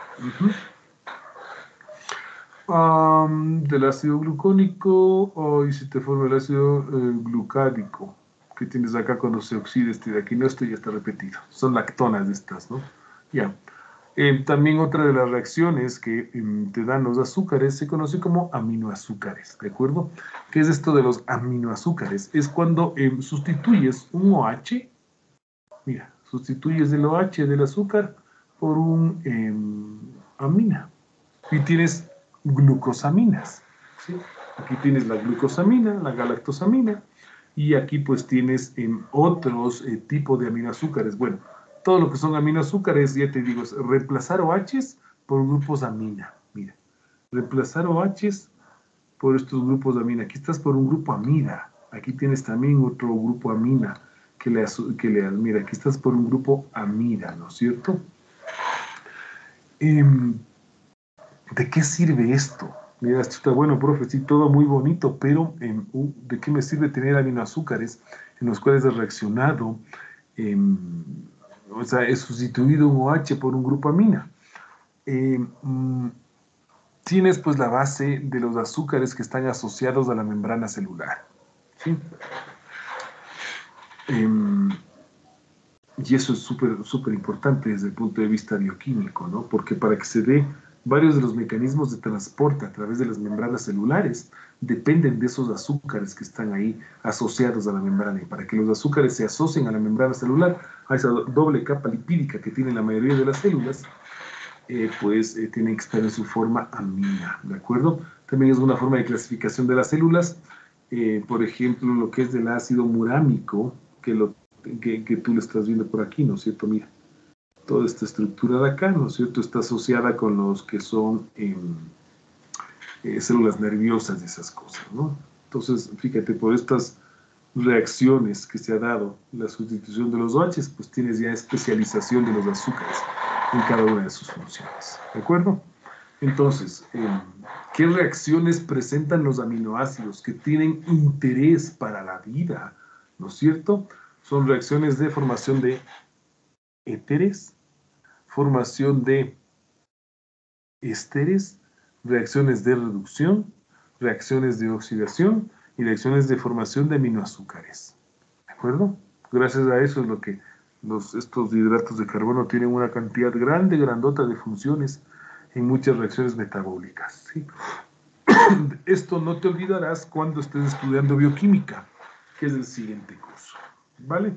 Del ácido glucónico, y se te forma el ácido glucádico, que tienes acá cuando se oxida este de aquí, no, esto ya está repetido, son lactonas de estas, ¿no? Ya. También otra de las reacciones que te dan los azúcares se conoce como aminoazúcares, ¿de acuerdo? ¿Qué es esto de los aminoazúcares? Es cuando sustituyes un OH, mira, sustituyes el OH del azúcar por un amina y tienes glucosaminas, ¿sí? Aquí tienes la glucosamina, la galactosamina y aquí pues tienes otros tipos de aminoazúcares. Bueno, todo lo que son aminoazúcares, ya te digo, es reemplazar OHs por grupos amina. Mira, reemplazar OHs por estos grupos de amina. Aquí estás por un grupo amida. Aquí tienes también otro grupo amina mira, aquí estás por un grupo amida, ¿no es cierto? ¿De qué sirve esto? Mira, esto está bueno, profe, sí, todo muy bonito, pero ¿de qué me sirve tener aminoazúcares en los cuales he reaccionado? O sea, he sustituido un OH por un grupo amina. Tienes pues la base de los azúcares que están asociados a la membrana celular, ¿sí? Y eso es súper importante desde el punto de vista bioquímico, ¿no? Porque para que se dé varios de los mecanismos de transporte a través de las membranas celulares dependen de esos azúcares que están ahí asociados a la membrana. Y para que los azúcares se asocien a la membrana celular, a esa doble capa lipídica que tiene la mayoría de las células, tienen que estar en su forma amina, ¿de acuerdo? También es una forma de clasificación de las células, por ejemplo, lo que es del ácido murámico, que tú lo estás viendo por aquí, ¿no es cierto? Mira, toda esta estructura de acá, ¿no es cierto?, está asociada con los que son células nerviosas y esas cosas, ¿no? Entonces, fíjate, por estas reacciones que se ha dado la sustitución de los OHs, pues tienes ya especialización de los azúcares en cada una de sus funciones, ¿de acuerdo? Entonces, ¿qué reacciones presentan los aminoácidos que tienen interés para la vida? ¿No es cierto? Son reacciones de formación de éteres, formación de ésteres, reacciones de reducción, reacciones de oxidación y reacciones de formación de aminoazúcares. ¿De acuerdo? Gracias a eso es lo que estos hidratos de carbono tienen una cantidad grande, grandota de funciones en muchas reacciones metabólicas, ¿sí? Esto no te olvidarás cuando estés estudiando bioquímica, que es el siguiente curso. ¿Vale?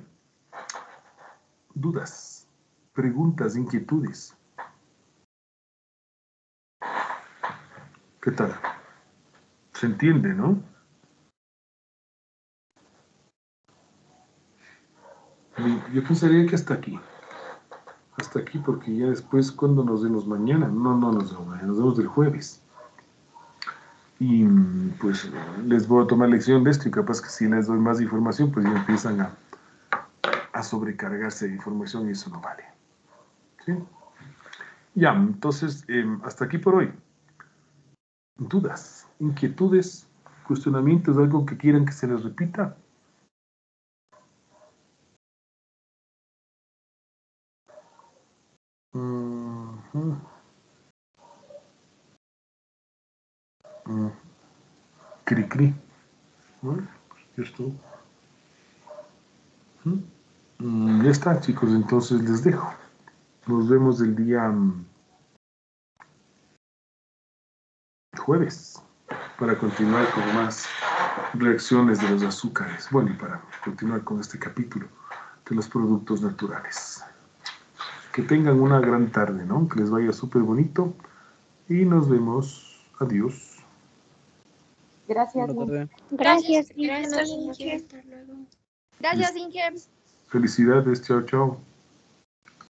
¿Dudas? ¿Preguntas? ¿Inquietudes? ¿Qué tal? ¿Se entiende, no? Yo pensaría que hasta aquí. hasta aquí porque ya después, cuando nos vemos mañana, no nos vemos mañana, nos vemos el jueves. Y pues les voy a tomar lección de esto y capaz que si les doy más información, pues ya empiezan a sobrecargarse de información y eso no vale. ¿Sí? Ya, entonces, hasta aquí por hoy. ¿Dudas, inquietudes, cuestionamientos, algo que quieran que se les repita? Cri. Bueno, pues ya estuvo. Ya está, chicos, entonces les dejo. Nos vemos el día jueves para continuar con más reacciones de los azúcares. Bueno, y para continuar con este capítulo de los productos naturales. Que tengan una gran tarde, ¿no? Que les vaya súper bonito y nos vemos. Adiós. Gracias. Buena tarde. Gracias. Gracias, Inge. Inge. Hasta luego. Gracias, Inge. Felicidades, chao, chao.